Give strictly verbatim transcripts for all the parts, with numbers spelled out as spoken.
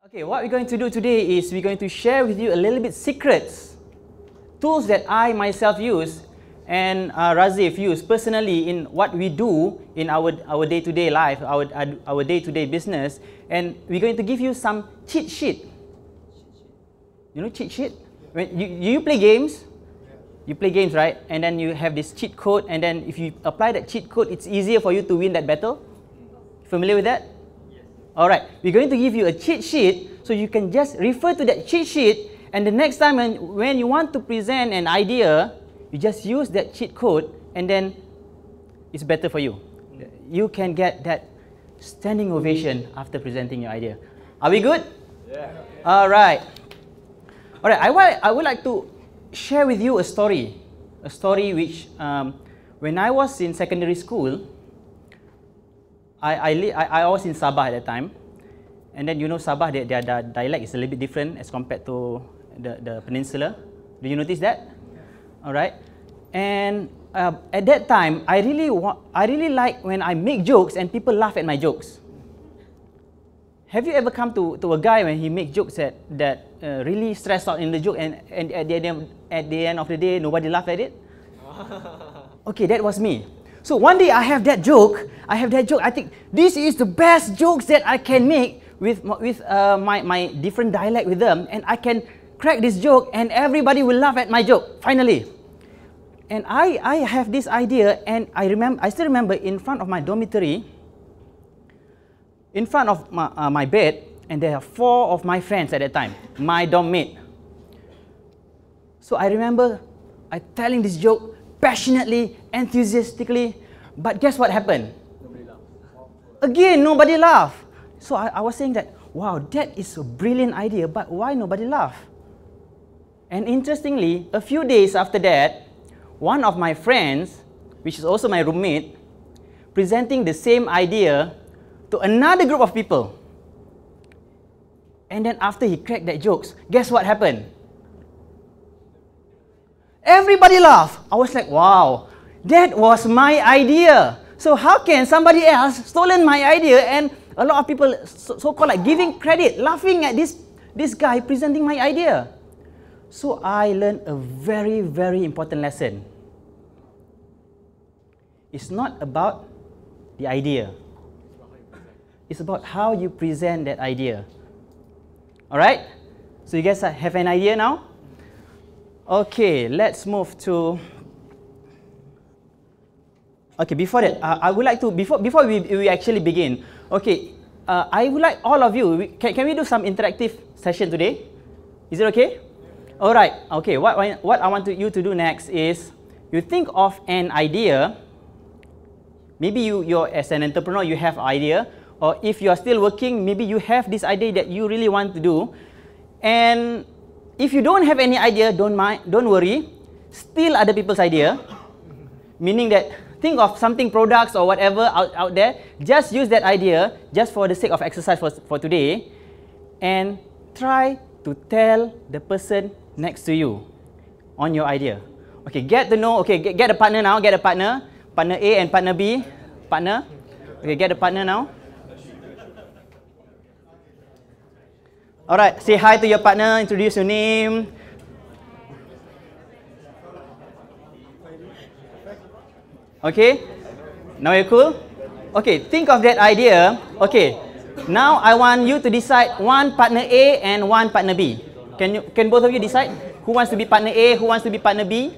Okay, what we're going to do today is we're going to share with you a little bit secrets, tools that I myself use and uh, Razif use personally in what we do in our our day-to-day life, our our day-to-day business, and we're going to give you some cheat sheet. You know cheat sheet? When you you play games, you play games, right? And then you have this cheat code, and then if you apply that cheat code, it's easier for you to win that battle. Familiar with that? Alright, we're going to give you a cheat sheet so you can just refer to that cheat sheet, and the next time when, when you want to present an idea, you just use that cheat code and then it's better for you. You can get that standing ovation after presenting your idea. Are we good? Yeah. Alright. Alright, I, I would like to share with you a story. A story which, um, when I was in secondary school, I, I, I was in Sabah at that time, and then you know Sabah, their, their, their dialect is a little bit different as compared to the, the peninsula. Do you notice that? Yeah. All right. And uh, at that time, I really, wa I really like when I make jokes and people laugh at my jokes. Have you ever come to, to a guy when he makes jokes that, that uh, really stressed out in the joke, and, and at, the end, at the end of the day, nobody laughed at it? Okay, that was me. So one day I have that joke, I have that joke, I think this is the best jokes that I can make with, with uh, my, my different dialect with them, and I can crack this joke and everybody will laugh at my joke, finally. And I, I have this idea, and I, remember, I still remember in front of my dormitory, in front of my, uh, my bed, and there are four of my friends at that time, my dorm mate. So I remember I telling this joke passionately, enthusiastically, but guess what happened? Nobody laughed. Again, nobody laughed. So I, I was saying that, wow, that is a brilliant idea, but why nobody laughed? And interestingly, a few days after that, one of my friends, which is also my roommate, presenting the same idea to another group of people. And then after he cracked that jokes, guess what happened? Everybody laughed. I was like, wow, that was my idea. So how can somebody else stolen my idea, and a lot of people so-called like giving credit, laughing at this, this guy presenting my idea? So I learned a very, very important lesson. It's not about the idea. It's about how you present that idea. Alright? So you guys have an idea now? Okay, let's move to... Okay, before that, uh, I would like to, before, before we, we actually begin, okay, uh, I would like all of you, we, can, can we do some interactive session today? Is it okay? Alright, okay, what, what I want to, you to do next is, you think of an idea, maybe you, you're, as an entrepreneur, you have an idea, or if you are still working, maybe you have this idea that you really want to do, and if you don't have any idea, don't mind, don't worry, steal other people's idea, meaning that think of something, products or whatever out, out there, just use that idea just for the sake of exercise for, for today, and try to tell the person next to you on your idea. Okay, get to know, okay, get, get a partner now, get a partner, partner A and partner B, partner, okay, get a partner now. Alright, say hi to your partner, introduce your name. Okay, now you're cool? Okay, think of that idea. Okay, now I want you to decide one partner A and one partner B. Can you, can both of you decide? Who wants to be partner A, who wants to be partner B?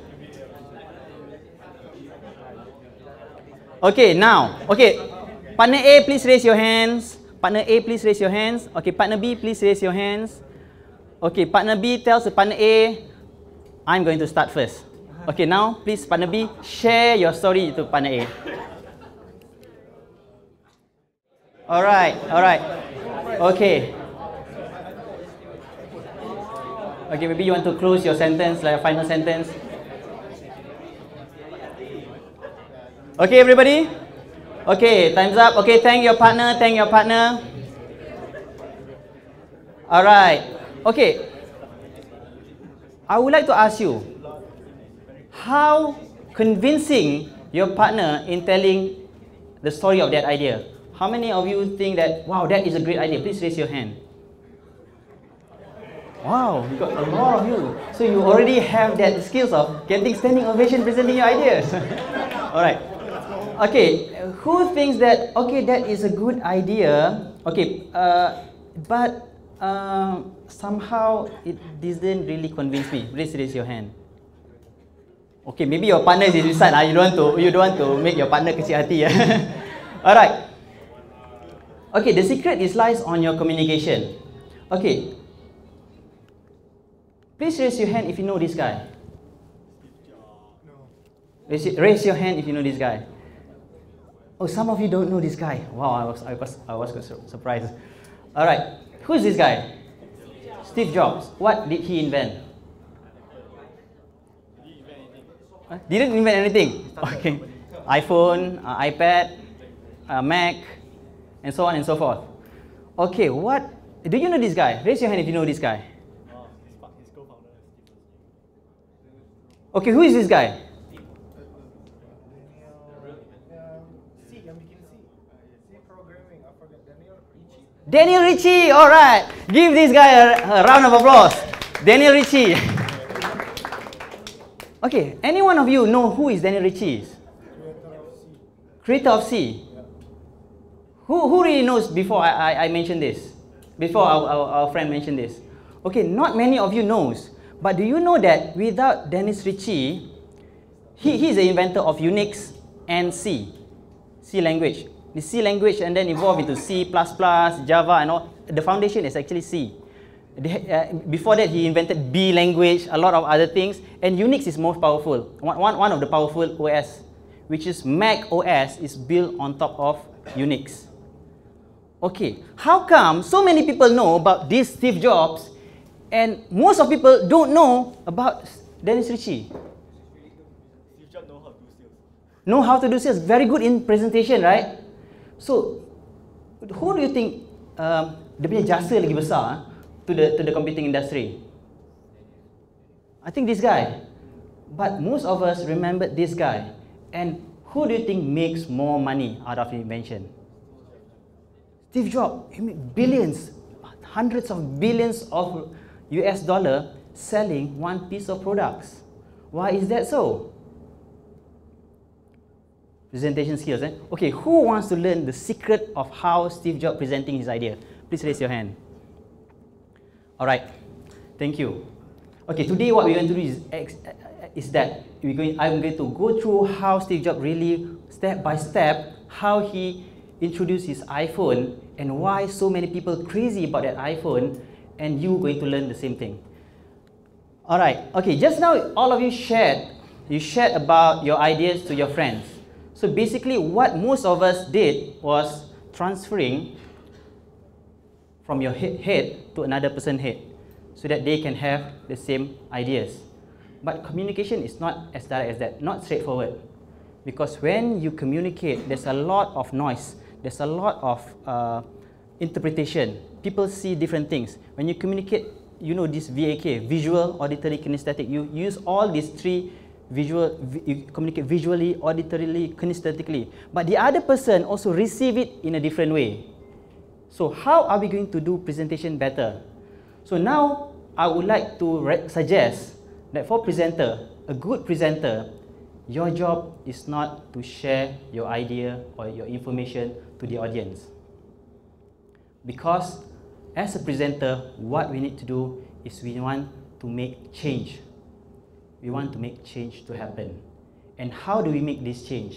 Okay, now, okay, partner A, please raise your hands. Partner A, please raise your hands. Okay, partner B, please raise your hands. Okay, partner B tells the partner A, I'm going to start first. Okay, now please, partner B, share your story to partner A. Alright, alright. Okay. Okay, maybe you want to close your sentence, like a final sentence. Okay, everybody? Okay, time's up. Okay, thank your partner, thank your partner. Alright, okay. I would like to ask you, how convincing your partner in telling the story of that idea? How many of you think that, wow, that is a great idea? Please raise your hand. Wow, you got a lot of you. So you already have that skills of getting standing ovation, presenting your ideas. All right. Okay, who thinks that, okay, that is a good idea, okay, uh, but uh, somehow it didn't really convince me. Please raise your hand. Okay, maybe your partner is inside. Uh, you don't want to, you don't want to make your partner kecil hati. All right. Okay, the secret is lies on your communication. Okay. Please raise your hand if you know this guy. Raise, raise your hand if you know this guy. Oh, some of you don't know this guy. Wow, I was, I was, I was surprised. All right, who is this guy? Steve Jobs. What did he invent? Huh? Didn't invent anything. Okay, iPhone, uh, iPad, uh, Mac, and so on and so forth. Okay, what? Do you know this guy? Raise your hand if you know this guy. Okay, who is this guy? Daniel Ritchie, all right. Give this guy a, a round of applause. Daniel Ritchie. Okay, any one of you know who is Daniel Ritchie? Creator of C. Who, who really knows before I, I, I mentioned this? Before our, our, our friend mentioned this? Okay, not many of you knows. But do you know that without Dennis Ritchie, he, he is the inventor of Unix and C, C language. The C language and then evolved into C plus plus, Java and all. The foundation is actually C. The, uh, before that, he invented B language, a lot of other things. And Unix is most powerful. One, one, one of the powerful O S, which is Mac O S, is built on top of Unix. Okay, how come so many people know about this Steve Jobs and most of people don't know about Dennis Ritchie? Steve Jobs know how to do sales. Know how to do sales. Very good in presentation, right? So, who do you think um, dia punya jasa lagi besar to the to the computing industry? I think this guy. But most of us remember this guy. And who do you think makes more money out of the invention? Steve Jobs. He made billions, hundreds of billions of U S dollar selling one piece of products. Why is that so? Presentation skills, eh? Okay, who wants to learn the secret of how Steve Jobs presenting his idea? Please raise your hand. All right, thank you. Okay, today what we're going to do is, is that we're going, I'm going to go through how Steve Jobs really, step by step, how he introduced his iPhone and why so many people crazy about that iPhone, and you going to learn the same thing. All right, okay, just now all of you shared, you shared about your ideas to your friends. So basically what most of us did was transferring from your head to another person's head so that they can have the same ideas. But communication is not as direct as that, not straightforward. Because when you communicate, there's a lot of noise, there's a lot of uh, interpretation. People see different things. When you communicate, you know this V A K, visual, auditory, kinesthetic. You use all these three visual, you communicate visually, auditorily, kinesthetically. But the other person also receive it in a different way. So how are we going to do presentation better? So now I would like to suggest that for presenter, a good presenter, your job is not to share your idea or your information to the audience. Because as a presenter, what we need to do is we want to make change. We want to make change to happen. And how do we make this change?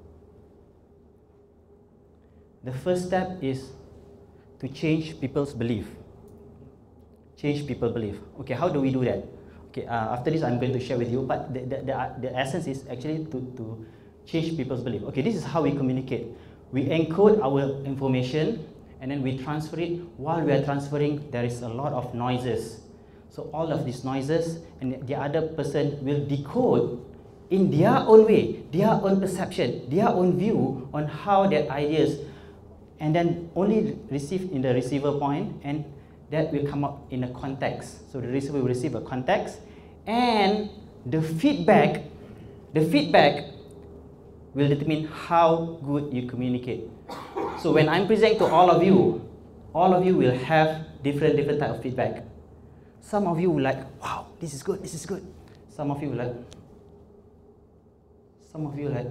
The first step is to change people's belief. Change people's belief. Okay, how do we do that? Okay, uh, after this I'm going to share with you, but the, the, the, the essence is actually to, to change people's belief. Okay, this is how we communicate. We encode our information and then we transfer it. While we are transferring, there is a lot of noises. So all of these noises, and the other person will decode in their own way, their own perception, their own view on how their ideas, and then only receive in the receiver point, and that will come up in a context. So the receiver will receive a context, and the feedback, the feedback will determine how good you communicate. So when I'm presenting to all of you, all of you will have different different type of feedback. some of you were like, wow, this is good, this is good. Some of you were like, some of you were like,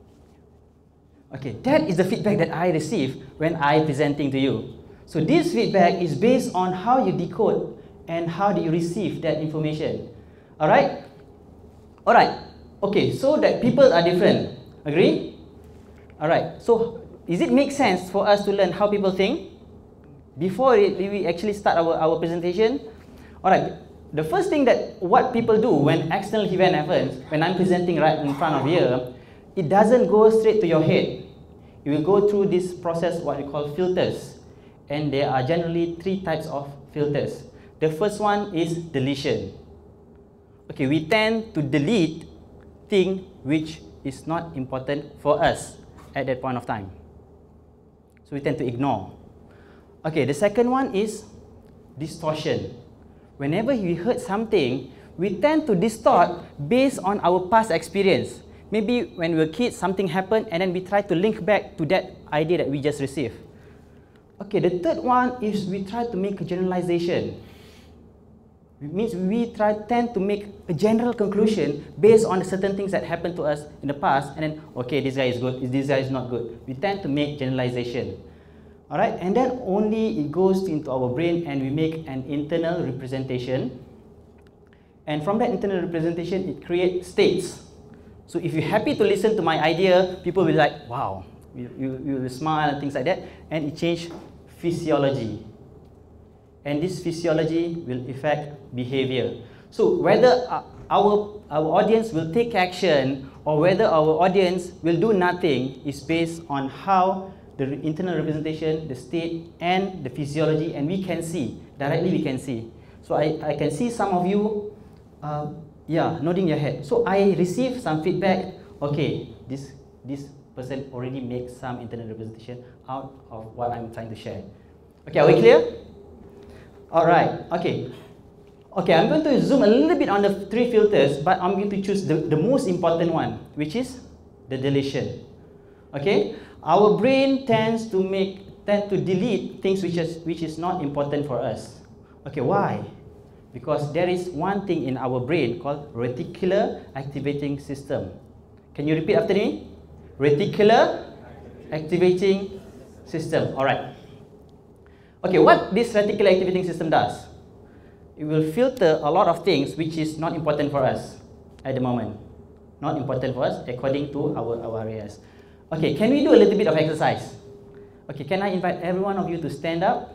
okay, that is the feedback that I receive when I presenting to you. So this feedback is based on how you decode and how do you receive that information. Alright? Alright. Okay, so that people are different. Agree? Alright. So, does it make sense for us to learn how people think before it, we actually start our, our presentation? Alright. The first thing that what people do when external event happens, when I'm presenting right in front of you, it doesn't go straight to your head. You will go through this process, what we call filters. And there are generally three types of filters. The first one is deletion. Okay, we tend to delete things which is not important for us at that point of time. So we tend to ignore. Okay, the second one is distortion. Whenever we heard something, we tend to distort based on our past experience. Maybe when we were kids, something happened and then we try to link back to that idea that we just received. Okay, the third one is we try to make a generalization. It means we try tend to make a general conclusion based on the certain things that happened to us in the past, and then, okay, this guy is good, this guy is not good. We tend to make generalization. Alright, and then only it goes into our brain and we make an internal representation. And from that internal representation, it creates states. So if you're happy to listen to my idea, people will be like, wow, you, you, you will smile and things like that, and it changes physiology. And this physiology will affect behavior. So whether our, our audience will take action or whether our audience will do nothing is based on how the internal representation, the state, and the physiology, and we can see, directly we can see. So I, I can see some of you, uh, yeah, nodding your head. So I received some feedback, okay, this, this person already makes some internal representation out of what I'm trying to share. Okay, are we clear? Alright, okay. Okay, I'm going to zoom a little bit on the three filters, but I'm going to choose the, the most important one, which is the deletion. Okay? Our brain tends to make tend to delete things which is which is not important for us. Okay, why? Because there is one thing in our brain called reticular activating system. Can you repeat after me? Reticular activating system. Alright. Okay, what this reticular activating system does? It will filter a lot of things which is not important for us at the moment. Not important for us according to our, our areas. Okay, can we do a little bit of exercise? Okay, can I invite every one of you to stand up?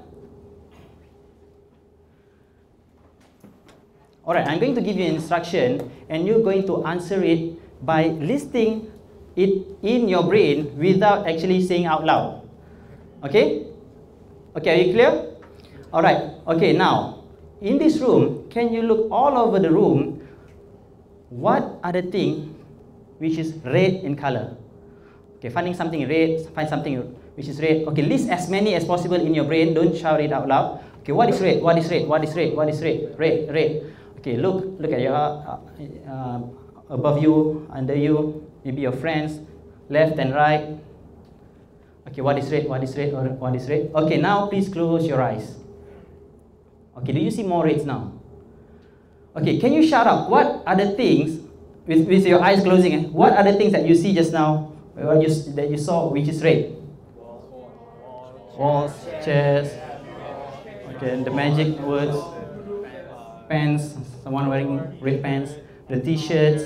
Alright, I'm going to give you an instruction and you're going to answer it by listing it in your brain without actually saying out loud. Okay? Okay, are you clear? Alright, okay, now, in this room, can you look all over the room? What are the things which is red in color? Okay, finding something red, find something which is red. Okay, list as many as possible in your brain, don't shout it out loud. Okay, what is red? What is red? What is red? What is red? Red, red. Okay, look, look at your, uh, uh, above you, under you, maybe your friends, left and right. Okay, what is red? What is red? Or what is red? Okay, now please close your eyes. Okay, do you see more reds now? Okay, can you shout out what are the things with, with your eyes closing? Eh? What are the things that you see just now? What you, that you saw which is red? Walls, chairs. Okay, and the magic words. Pants. Someone wearing red pants. The t-shirts.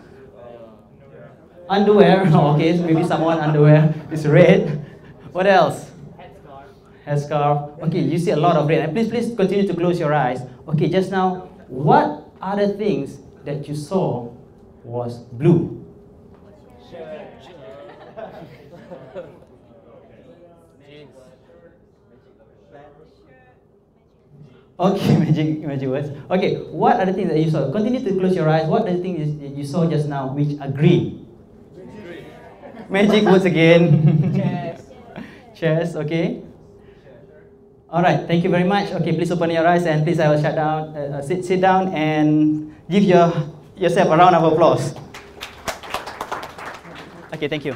Underwear. Okay, so maybe someone underwear is red. What else? Headscarf. Okay, you see a lot of red. And please, please continue to close your eyes. Okay, just now, what are the things that you saw was blue? Okay, magic, magic words. Okay, what are the things that you saw? Continue to close your eyes. What are the things that you saw just now which are green? Green. Magic words again. Chairs. Chairs, okay. Alright, thank you very much. Okay, please open your eyes and please I will shut down, uh, sit, sit down and give your, yourself a round of applause. Okay, thank you.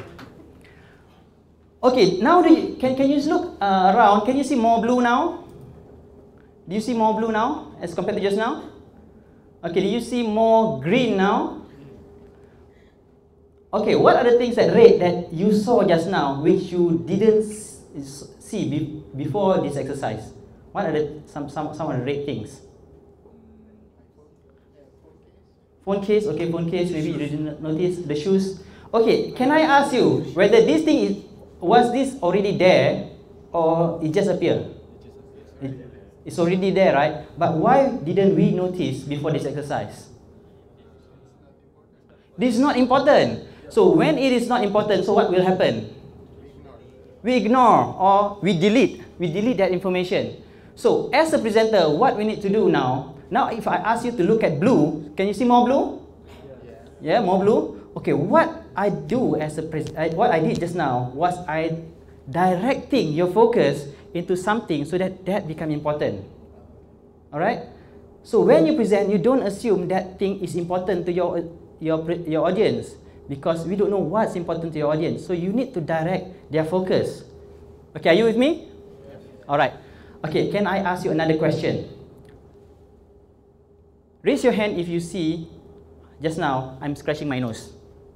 Okay, now do you, can, can you look uh, around? Can you see more blue now? Do you see more blue now as compared to just now? Okay, do you see more green now? Okay, what are the things that red that you saw just now which you didn't see be before this exercise? What are the, some, some, some of the red things? Phone case, okay, phone case, maybe you didn't notice. The shoes. Okay, can I ask you whether this thing is, was this already there or it just appeared? It, it's already there, right? But why didn't we notice before this exercise? This is not important. So when it is not important, so what will happen? We ignore or we delete. We delete that information. So as a presenter, what we need to do now, now if I ask you to look at blue, can you see more blue? Yeah, more blue? Okay, what I do as a pres I, what I did just now was I directing your focus into something so that that become important. Alright? So when you present, you don't assume that thing is important to your, your, your audience, because we don't know what's important to your audience. So you need to direct their focus. Okay, are you with me? Yes. Alright. Okay, can I ask you another question? Raise your hand if you see, just now, I'm scratching my nose.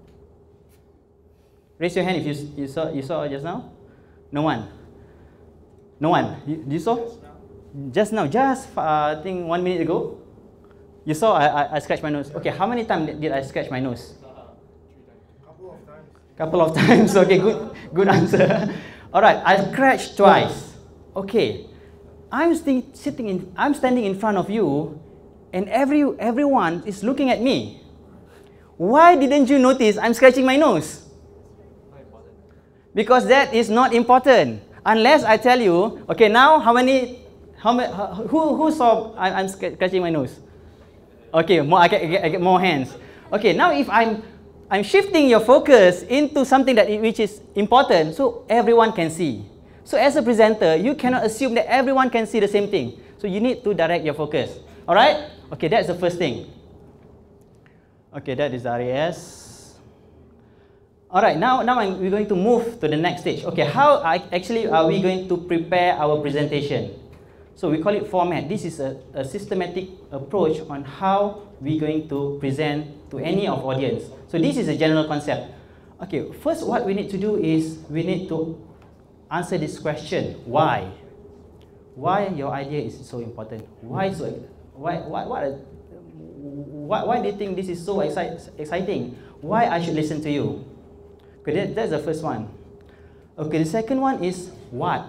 Raise your hand if you, you, saw, you saw just now. No one. No one. You, you saw? Just now, just uh, I think one minute ago. You saw I, I, I scratched my nose. Okay, how many times did I scratch my nose? Couple of times. Couple of times. Okay, good, good answer. All right, I scratched twice. Okay, I'm sitting in, I'm standing in front of you, and every everyone is looking at me. Why didn't you notice I'm scratching my nose? Because that is not important. Unless I tell you, okay, now how many, how many, who who saw I, I'm scratching my nose? Okay, more I get, I get, I get more hands. Okay, now if I'm I'm shifting your focus into something that which is important, so everyone can see. So as a presenter, you cannot assume that everyone can see the same thing. So you need to direct your focus. All right? Okay, that's the first thing. Okay, that is R A S. All right, now, now I'm, we're going to move to the next stage. Okay, how I, actually are we going to prepare our presentation? So we call it format. This is a, a systematic approach on how we're going to present to any of audience. So this is a general concept. Okay, first what we need to do is we need to answer this question: why? Why your idea is so important? Why so? Why? Why? What? Why, why do you think this is so excite, exciting? Why I should listen to you? Okay, that, that's the first one. Okay, the second one is what?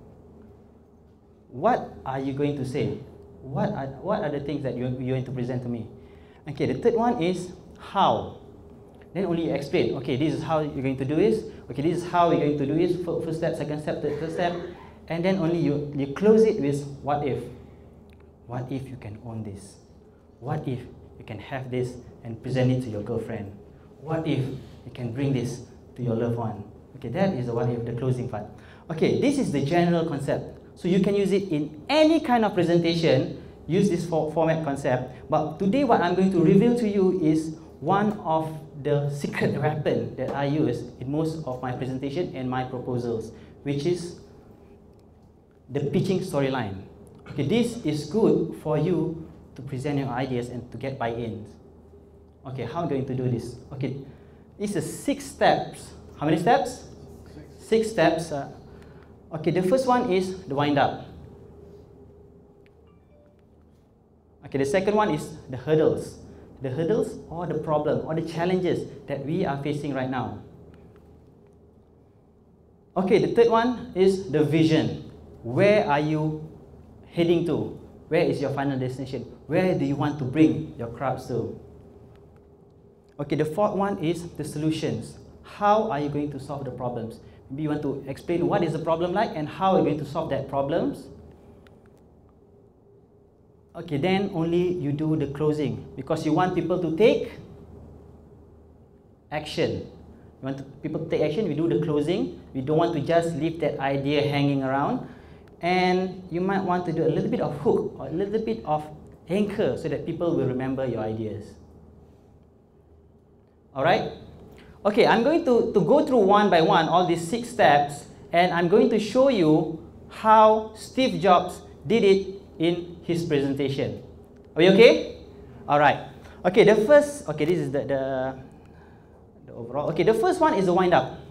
What are you going to say? What are, what are the things that you're, you're going to present to me? Okay, the third one is how. Then only you explain, okay, this is how you're going to do this. Okay, this is how you're going to do this. First step, second step, third step. And then only you, you close it with what if. What if you can own this? What if you can have this and present it to your girlfriend? What if you can bring this to your loved one? Okay, that is the what if, the closing part. Okay, this is the general concept. So you can use it in any kind of presentation, use this for format concept. But today what I'm going to reveal to you is one of the secret weapon that I use in most of my presentation and my proposals, which is the pitching storyline. Okay, this is good for you to present your ideas and to get buy-ins. Okay, how am I going to do this? Okay, it's a six steps. How many steps? Six, six steps. Uh, okay, the first one is the wind-up. Okay, the second one is the hurdles. The hurdles or the problem or the challenges that we are facing right now. Okay, the third one is the vision. Where are you heading to? Where is your final destination? Where do you want to bring your crowds to? Okay, the fourth one is the solutions. How are you going to solve the problems? Maybe you want to explain what is the problem like and how are you going to solve that problems. Okay, then only you do the closing, because you want people to take action. You want to, people to take action, we do the closing. We don't want to just leave that idea hanging around. And you might want to do a little bit of hook or a little bit of anchor so that people will remember your ideas. Alright? Okay, I'm going to, to go through one by one all these six steps, and I'm going to show you how Steve Jobs did it in his presentation. Are we okay? All right. Okay, the first, okay, this is the, the, the overall. Okay, the first one is the wind up.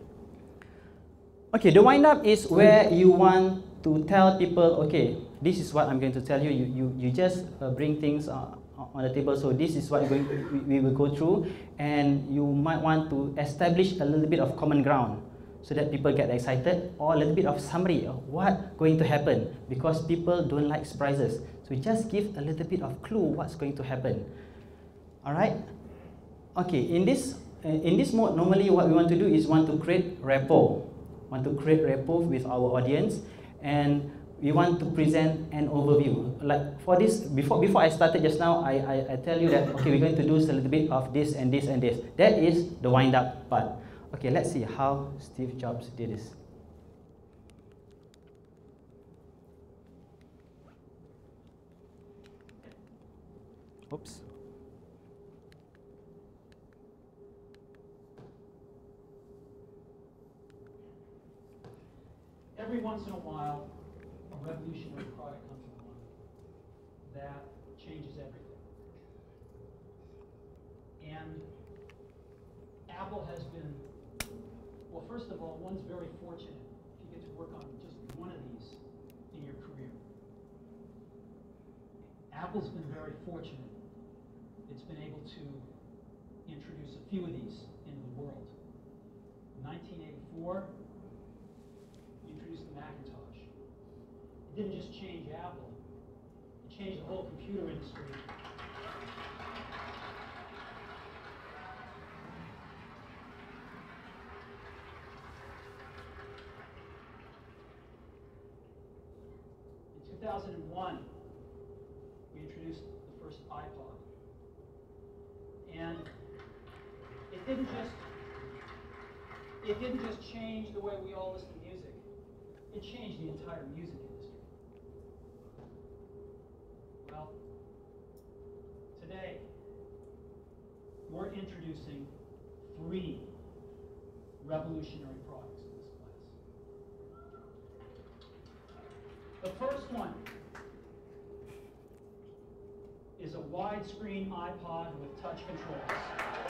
Okay, the wind up is where you want to tell people, okay, this is what I'm going to tell you. You, you, you just uh, bring things uh, on the table. So this is what we're going to, we, we will go through, and you might want to establish a little bit of common ground so that people get excited, or a little bit of summary of what going to happen, because people don't like surprises. So just give a little bit of clue what's going to happen. All right. Okay. In this in this mode, normally what we want to do is want to create rapport. Want to create rapport with our audience, and we want to present an overview. Like for this, before before I started just now, I, I, I tell you that, okay, we're going to do a little bit of this and this and this. That is the wind up part. Okay, let's see how Steve Jobs did this. Oops. Every once in a while, a revolutionary product comes along that changes everything. And Apple has been, well, first of all, one's very fortunate if you get to work on just one of these in your career. Apple's been very fortunate. It's been able to introduce a few of these into the world. In nineteen eighty-four, introduced the Macintosh. It didn't just change Apple, it changed the whole computer industry. In two thousand one, we introduced the first iPod. And it didn't just it didn't just change the way we all listen to music. It changed the entire music industry. Well, today, we're introducing three revolutionary products in this class. The first one is a widescreen iPod with touch controls.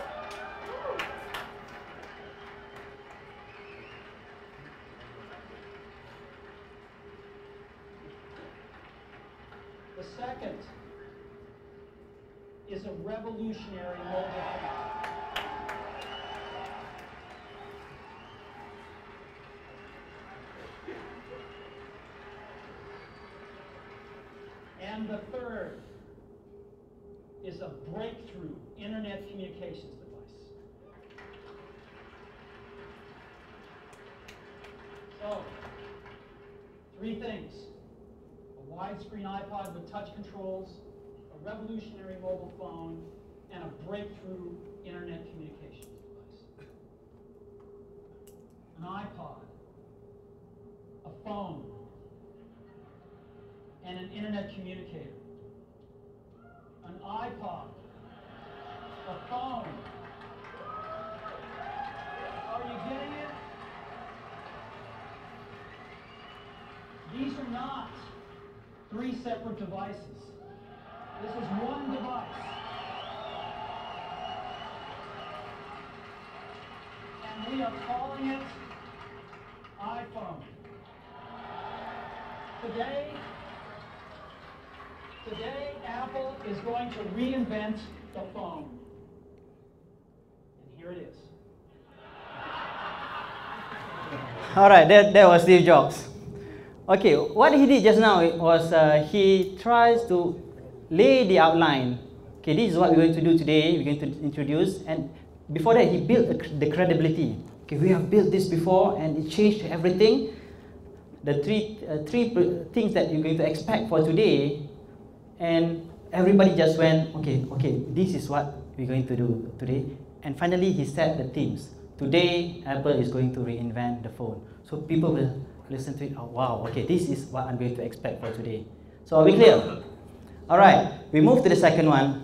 The second is a revolutionary mobile phone. And the third is a breakthrough internet communications device. So, three things. A widescreen iPod with touch controls, a revolutionary mobile phone, and a breakthrough internet communications device. An iPod, a phone, and an internet communicator. An iPod, a phone. Are you getting it? These are not three separate devices. This is one device. And we are calling it iPhone. Today, Today, Apple is going to reinvent the phone. And here it is. All right, that, that was Steve Jobs. Okay, what he did just now was uh, he tries to lay the outline. Okay, this is what we're going to do today. We're going to introduce, and before that, he built the credibility. Okay, we have built this before, and it changed everything. The three uh, three things that you're going to expect for today. And everybody just went, okay, okay, this is what we're going to do today. And finally, he set the themes. Today, Apple is going to reinvent the phone. So people will listen to it, oh wow, okay, this is what I'm going to expect for today. So are we clear? All right, we move to the second one.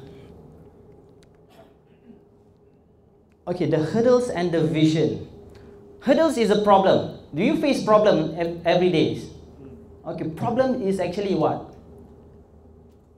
Okay, the hurdles and the vision. Hurdles is a problem. Do you face problem every day? Okay, problem is actually what?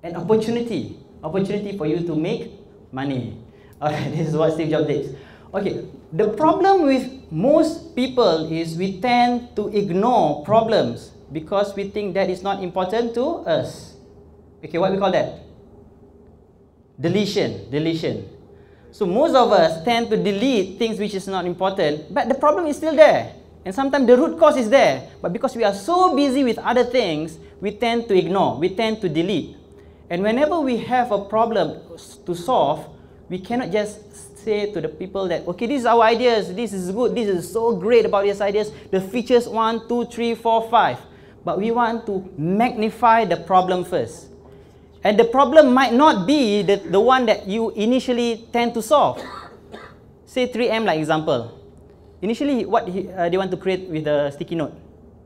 an opportunity, opportunity for you to make money. Alright, this is what Steve Jobs did. Okay, the problem with most people is we tend to ignore problems because we think that is not important to us. Okay, what we call that? Deletion, deletion. So most of us tend to delete things which is not important, but the problem is still there. And sometimes the root cause is there. But because we are so busy with other things, we tend to ignore, we tend to delete. And whenever we have a problem to solve, we cannot just say to the people that, okay, these are our ideas, this is good, this is so great about these ideas, the features one, two, three, four, five. But we want to magnify the problem first. And the problem might not be the, the one that you initially tend to solve. Say three M like example. Initially, what he, uh, they want to create with the sticky note?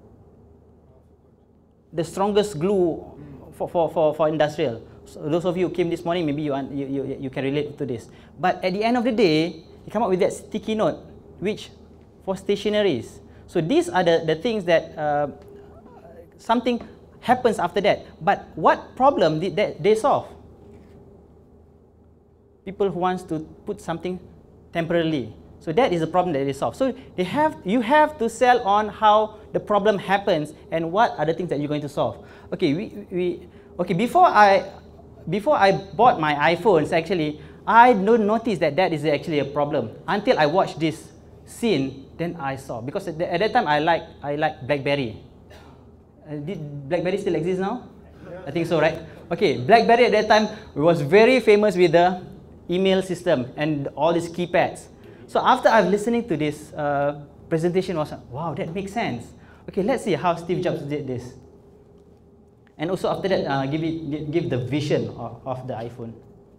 The strongest glue for, for, for, for industrial. So those of you who came this morning, maybe you, you, you, you can relate to this. But at the end of the day, you come up with that sticky note, which for stationaries. So these are the, the things that uh, something happens after that. But what problem did that they solve? People who wants to put something temporarily. So that is the problem that they solve. So they have, you have to sell on how the problem happens and what are the things that you're going to solve. Okay, we, we okay before I before I bought my iPhones, actually I don't notice that that is actually a problem until I watched this scene. Then I saw, because at, the, at that time I like I like BlackBerry. Uh, did BlackBerry still exist now? Yeah. I think so, right? Okay, BlackBerry at that time was very famous with the email system and all these keypads. So after I've listening to this uh, presentation, was wow, that makes sense. Okay, let's see how Steve Jobs did this. And also after that, uh, give it give the vision of, of the iPhone.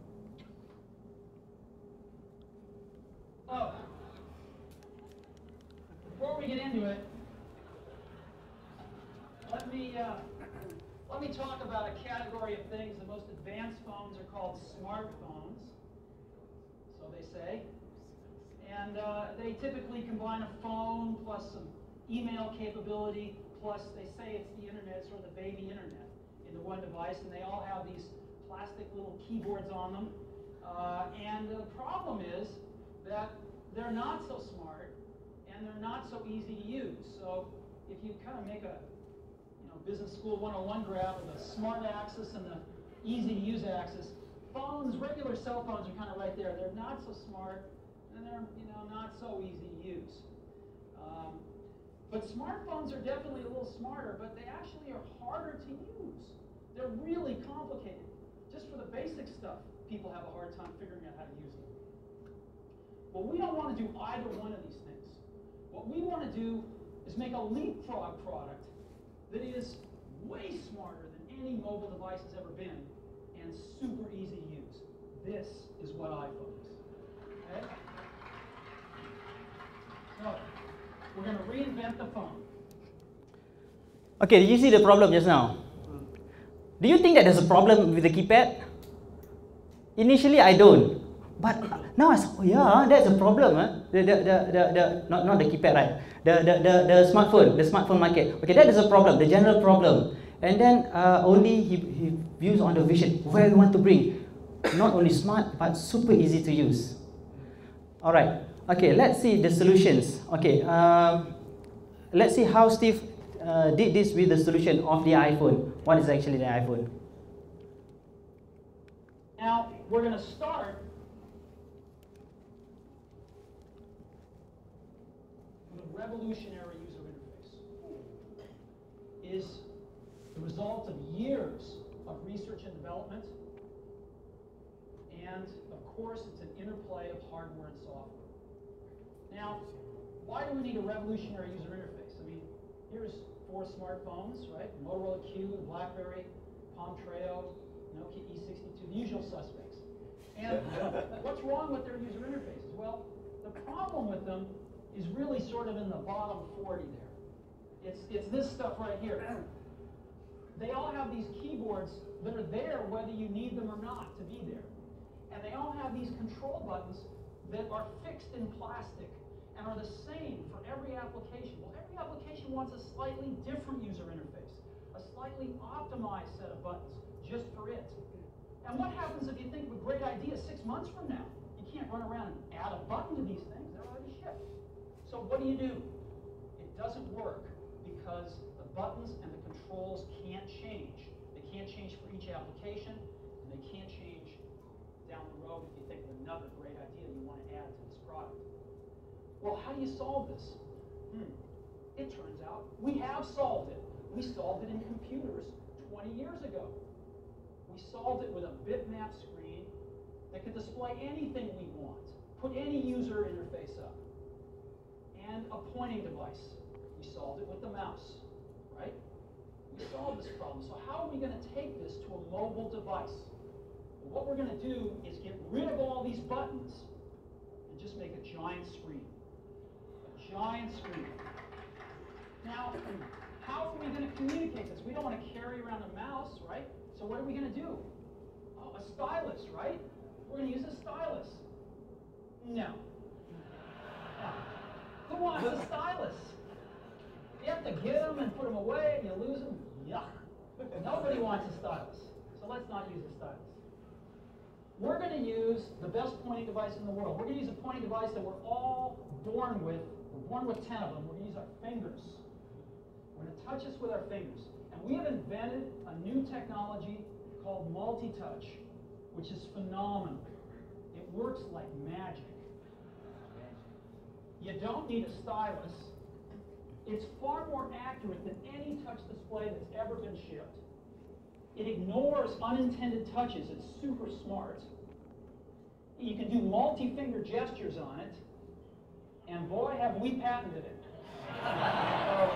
Oh, before we get into it, let me uh, let me talk about a category of things. The most advanced phones are called smartphones, so they say. And uh, they typically combine a phone plus some email capability, plus they say it's the internet, it's sort of the baby internet into one device, and they all have these plastic little keyboards on them. Uh, and the problem is that they're not so smart, and they're not so easy to use. So if you kind of make a you know, business school one oh one graph of the smart axis and the easy to use axis, phones, regular cell phones are kind of right there. They're not so smart, and they're you know not so easy to use. Um, but smartphones are definitely a little smarter, but they actually are harder to use. They're really complicated. Just for the basic stuff, people have a hard time figuring out how to use them. Well, we don't want to do either one of these things. What we want to do is make a leapfrog product that is way smarter than any mobile device has ever been and super easy to use. This is what iPhone is. Okay? So, we're going to reinvent the phone. Okay, did you see the problem just now? Do you think that there's a problem with the keypad? Initially, I don't. But now I say, oh yeah, that's a problem. Huh? The, the, the, the, the, not, not the keypad, right? The, the, the, the smartphone, the smartphone market. Okay, that is a problem, the general problem. And then uh, only he, he views on the vision, where we want to bring. Not only smart, but super easy to use. All right. Okay, let's see the solutions. Okay, um, let's see how Steve uh, did this with the solution of the iPhone. What is actually the iPhone? Now, we're going to start with a revolutionary user interface. It is the result of years of research and development, and of course, it's an interplay of hardware and software. Now, why do we need a revolutionary user interface? I mean, here's four smartphones, right? Motorola Q, BlackBerry, Palm Treo, Nokia E sixty-two, the usual suspects. And what's wrong with their user interfaces? Well, the problem with them is really sort of in the bottom forty there. It's, it's this stuff right here. They all have these keyboards that are there whether you need them or not to be there. And they all have these control buttons that are fixed in plastic and are the same for every application. Well, every application wants a slightly different user interface, a slightly optimized set of buttons, just for it. And what happens if you think of a great idea six months from now? You can't run around and add a button to these things. They're already shipped. So what do you do? It doesn't work because the buttons and the controls can't change. They can't change for each application, and they can't change down the road if you think of another great idea you want to add to this product. Well, how do you solve this? Hmm. It turns out we have solved it. We solved it in computers twenty years ago. We solved it with a bitmap screen that could display anything we want, put any user interface up, and a pointing device. We solved it with the mouse, right? We solved this problem. So how are we going to take this to a mobile device? Well, what we're going to do is get rid of all these buttons and just make a giant screen. A giant screen. Now, how are we going to communicate this? We don't want to carry around a mouse, right? So what are we going to do? Oh, a stylus, right? We're going to use a stylus. No. no. Who wants a stylus? You have to get them and put them away and you lose them. Yuck. Nobody wants a stylus. So let's not use a stylus. We're going to use the best pointing device in the world. We're going to use a pointing device that we're all born with. We're born with ten of them. We're going to use our fingers. We're going to touch this with our fingers. And we have invented a new technology called multi-touch, which is phenomenal. It works like magic. You don't need a stylus. It's far more accurate than any touch display that's ever been shipped. It ignores unintended touches. It's super smart. You can do multi-finger gestures on it. And boy, have we patented it. so,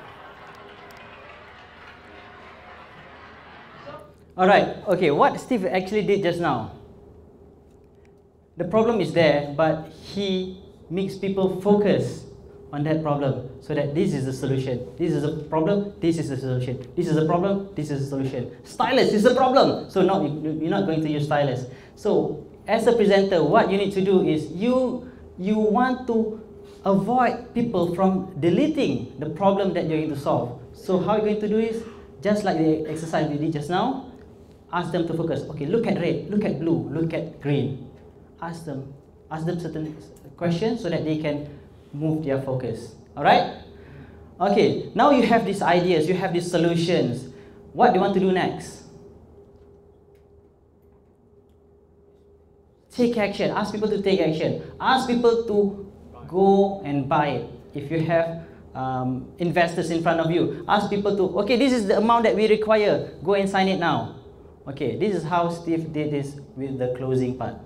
All right, okay, what Steve actually did just now, the problem is there, but he makes people focus on that problem so that this is the solution. This is a problem, this is the solution. This is a problem, this is the solution. Stylus is the problem, so no, you're not going to use stylus. So as a presenter, what you need to do is you, you want to avoid people from deleting the problem that you're going to solve. So how you're going to do is, just like the exercise we did just now, ask them to focus. Okay, look at red, look at blue, look at green. Ask them, ask them certain questions so that they can move their focus. All right? Okay, now you have these ideas, you have these solutions. What do you want to do next? Take action. Ask people to take action. Ask people to go and buy it. If you have um, investors in front of you, ask people to, okay, this is the amount that we require. Go and sign it now. Okay, this is how Steve did this with the closing part.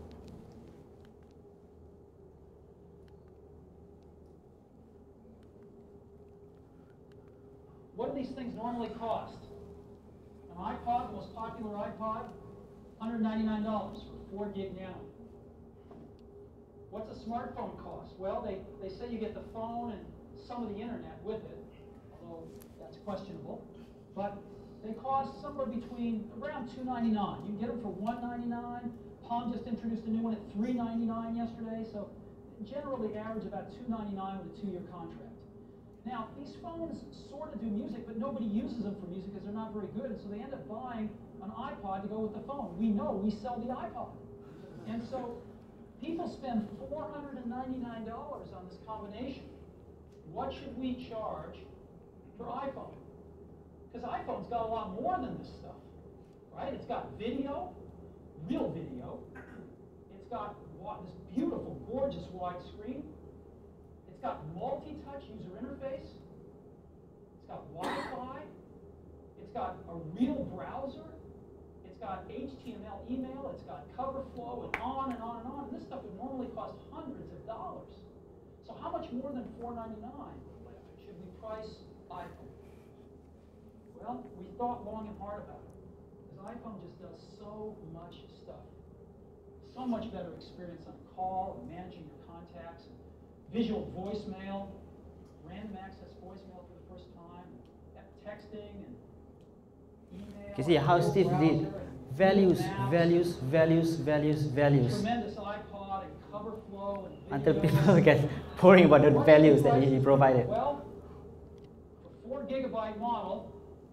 What do these things normally cost? An iPod, the most popular iPod, one hundred ninety-nine dollars for four gig nano. What's a smartphone cost? Well, they, they say you get the phone and some of the internet with it, although that's questionable. But they cost somewhere between around two ninety-nine. You can get them for one ninety-nine. Palm just introduced a new one at three ninety-nine yesterday. So generally average about two ninety-nine with a two-year contract. Now, these phones sort of do music, but nobody uses them for music because they're not very good. And so they end up buying an iPod to go with the phone. We know we sell the iPod. And so people spend four hundred ninety-nine dollars on this combination. What should we charge for iPhone? Because iPhone's got a lot more than this stuff, right? It's got video, real video. It's got this beautiful, gorgeous wide screen. It's got multi-touch user interface. It's got Wi-Fi. It's got a real browser. It's got H T M L email. It's got cover flow and on and on and on. And this stuff would normally cost hundreds of dollars. So how much more than four ninety-nine should we price iPhone? Well, we thought long and hard about it, because iPhone just does so much stuff. So much better experience on call and managing your contacts, and visual voicemail, random access voicemail for the first time, and texting and email. You see how Steve did values, values, values, values, values. Tremendous iPod and cover flow and video. Until people get boring about the values that he provided. Well, the four gigabyte model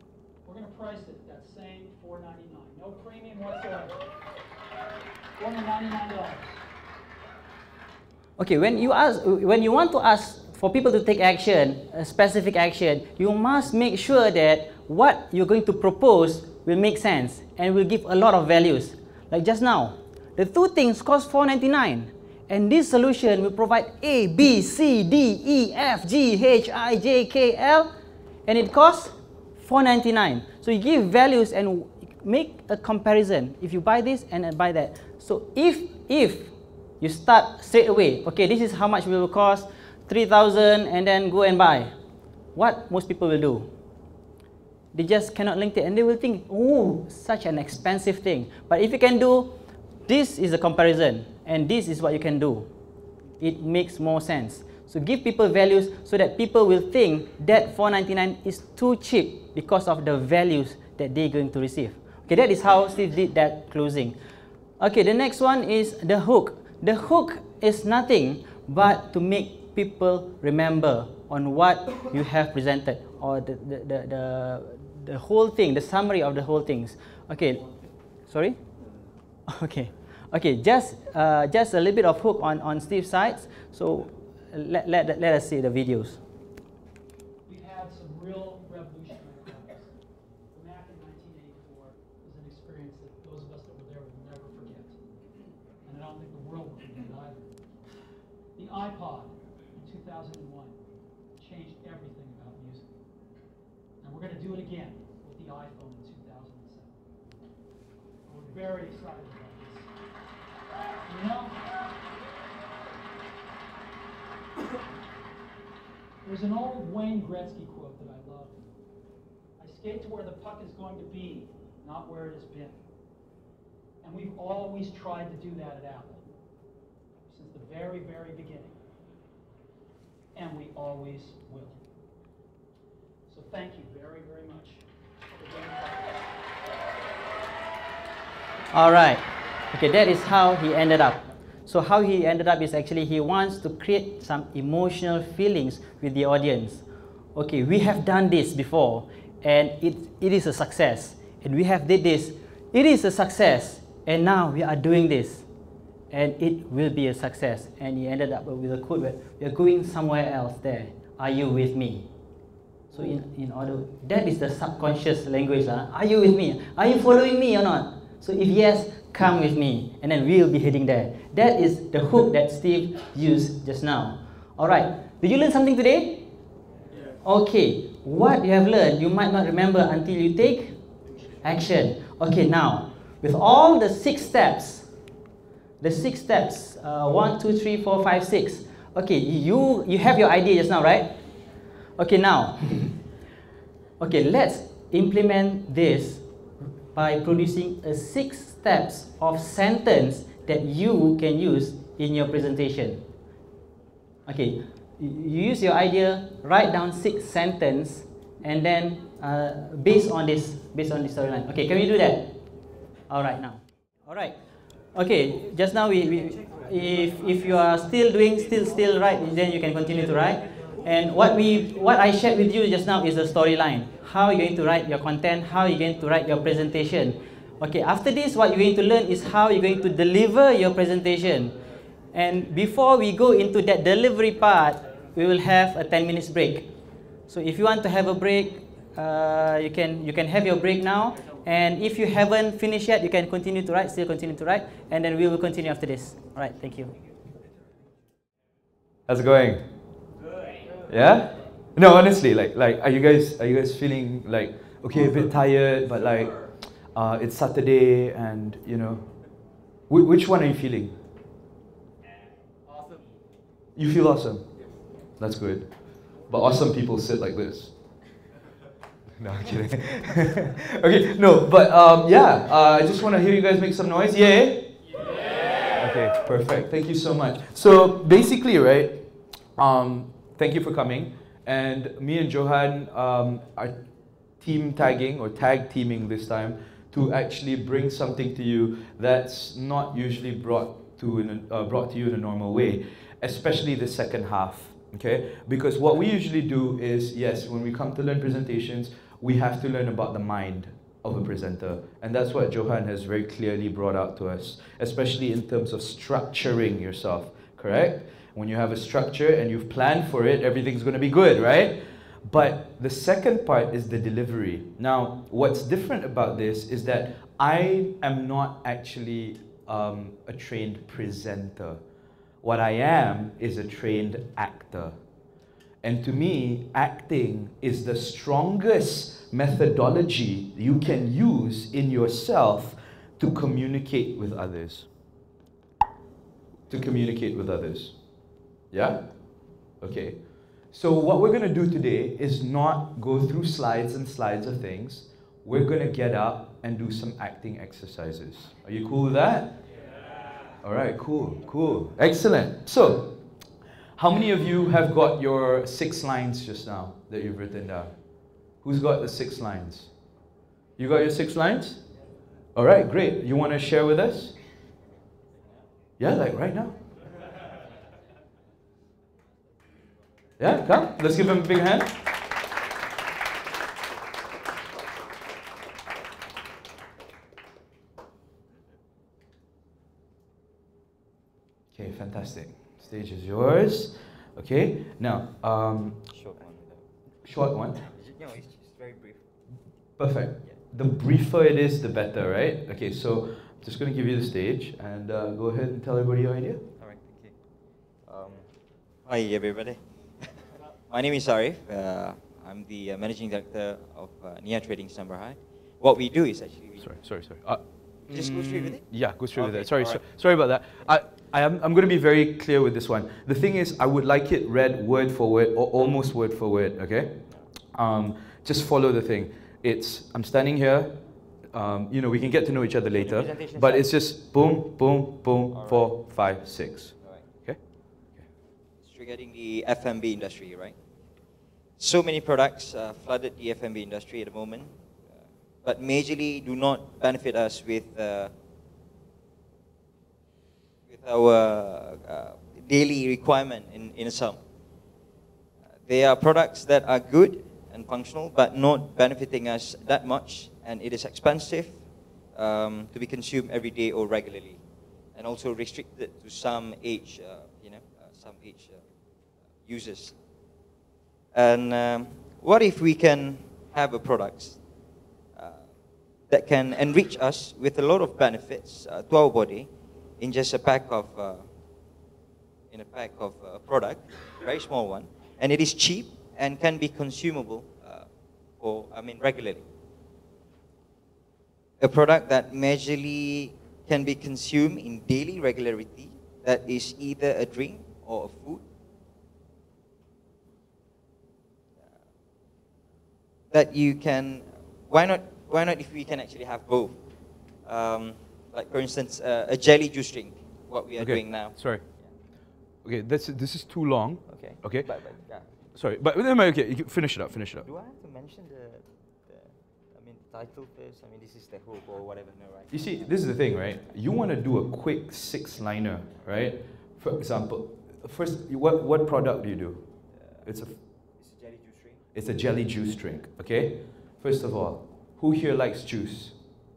We're going to price it that same four ninety-nine. No premium whatsoever. four hundred ninety-nine dollars. Okay, when you ask, when you want to ask for people to take action, a specific action, you must make sure that what you're going to propose will make sense and will give a lot of values. Like just now, the two things cost four ninety-nine, and this solution will provide A, B, C, D, E, F, G, H, I, J, K, L, and it costs four ninety-nine. So you give values and make a comparison. If you buy this and buy that. So if if you start straight away, okay, this is how much it will cost, three thousand, and then go and buy. What most people will do? They just cannot link it and they will think, oh, such an expensive thing. But if you can do, this is a comparison and this is what you can do. It makes more sense. So give people values so that people will think that four ninety-nine is too cheap because of the values that they're going to receive. Okay, that is how Steve did that closing. Okay, the next one is the hook. The hook is nothing but to make people remember on what you have presented, or the, the, the, the, the whole thing, the summary of the whole things. Okay, sorry? Okay, okay, just, uh, just a little bit of hook on, on Steve's sides. So let, let, let us see the videos. We've had some real revolutionary progress. The Mac in nineteen eighty-four was an experience that those of us that were there will never forget. And I don't think the world will forget either. The iPod in two thousand one changed everything about music. And we're going to do it again with the iPhone in two thousand seven. We're very excited about this. You know, there's an old Wayne Gretzky quote that I love. I skate to where the puck is going to be, not where it has been. And we've always tried to do that at Apple, since the very, very beginning. And we always will. So thank you very, very much for being part of this. All right. Okay, that is how he ended up. So how he ended up is actually he wants to create some emotional feelings with the audience. Okay, we have done this before and it, it is a success. And we have did this, it is a success. And now we are doing this and it will be a success. And he ended up with a quote where we are going somewhere else there. Are you with me? So in, in order, that is the subconscious language. Uh. Are you with me? Are you following me or not? So if yes, come with me, and then we'll be heading there. That is the hook that Steve used just now. All right, did you learn something today? Yeah. Okay, what you have learned, you might not remember until you take action. Okay, now, with all the six steps, the six steps, uh, one, two, three, four, five, six. Okay, you, you have your idea just now, right? Okay, now, okay, let's implement this by producing a six steps of sentence that you can use in your presentation. Okay, you use your idea, write down six sentences, and then uh, based on this, based on this storyline. Okay, can we do that? All right, now. All right. Okay, just now we, we if if you are still doing still still right, then you can continue to write. And what we what I shared with you just now is the storyline. How you're going to write your content, how you're going to write your presentation. Okay, after this, what you're going to learn is how you're going to deliver your presentation. And before we go into that delivery part, we will have a ten minutes break. So if you want to have a break, uh, you can you can have your break now. And if you haven't finished yet, you can continue to write, still continue to write, and then we will continue after this. All right, thank you. How's it going? Yeah? No, honestly, like, like, are you guys, are you guys feeling like, okay, a bit tired, but like, uh, it's Saturday, and you know, wh which one are you feeling? Awesome. You feel awesome. That's good. But awesome people sit like this. No, I'm kidding. Okay, no, but um, yeah, uh, I just want to hear you guys make some noise. Yeah? Yeah. Okay, perfect. Thank you so much. So basically, right? Um, thank you for coming. And me and Johan um, are team tagging or tag teaming this time to actually bring something to you that's not usually brought to in a, uh, brought to you in a normal way, especially the second half. Okay, because what we usually do is, yes, when we come to learn presentations, we have to learn about the mind of a presenter. And that's what Johan has very clearly brought out to us, especially in terms of structuring yourself, correct? When you have a structure and you've planned for it, everything's going to be good, right? But the second part is the delivery. Now, what's different about this is that I am not actually um, a trained presenter. What I am is a trained actor. And to me, acting is the strongest methodology you can use in yourself to communicate with others. To communicate with others. Yeah? Okay. So what we're going to do today is not go through slides and slides of things. We're going to get up and do some acting exercises. Are you cool with that? Yeah. All right, cool, cool. Excellent. So, how many of you have got your six lines just now that you've written down? Who's got the six lines? You got your six lines? All right, great. You want to share with us? Yeah, like right now. Yeah, come. Let's give him a big hand. Okay, fantastic. Stage is yours. Okay, now, um, short one. Short one? No, it's just very brief. Perfect. Yeah. The briefer it is, the better, right? Okay, so I'm just going to give you the stage and uh, go ahead and tell everybody your idea. All right, thank you. Um, hi, everybody. My name is Arif. Uh, I'm the uh, managing director of uh, N I A Trading Shanghai. What we do is actually... We sorry, sorry, sorry. Uh, just go straight with it? Yeah, go straight okay, with it. Sorry, right. so, sorry about that. I, I am, I'm going to be very clear with this one. The thing is, I would like it read word for word or almost word for word, okay? Um, just follow the thing. It's, I'm standing here, um, you know, we can get to know each other later, but it's just boom, boom, boom, all four, right. five, six. All right. Okay? Okay? It's regarding the F and B industry, right? So many products uh, flooded the F and B industry at the moment, uh, but majorly do not benefit us with, uh, with our uh, daily requirement in, in sum. Uh, they are products that are good and functional, but not benefiting us that much, and it is expensive um, to be consumed every day or regularly, and also restricted to some age, uh, you know, uh, some age uh, users. And um, what if we can have a product uh, that can enrich us with a lot of benefits uh, to our body in just a pack of, uh, in a pack of uh, product, very small one, and it is cheap and can be consumable uh, for, I mean, regularly. A product that majorly can be consumed in daily regularity, that is either a drink or a food, that you can, why not, why not if we can actually have both? Um, like for instance, uh, a jelly juice drink, what we are okay. doing now. Sorry. Okay, this, this is too long. Okay. Okay. But, but, yeah. Sorry, but okay, you can finish it up, finish it up. Do I have to mention the, the I mean, title first? I mean, this is the hook or whatever, no, right? You see, this is the thing, right? You want to do a quick six-liner, right? For example, first, what, what product do you do? Uh, it's a It's a jelly juice drink. It's a jelly juice drink, okay? First of all, who here likes juice?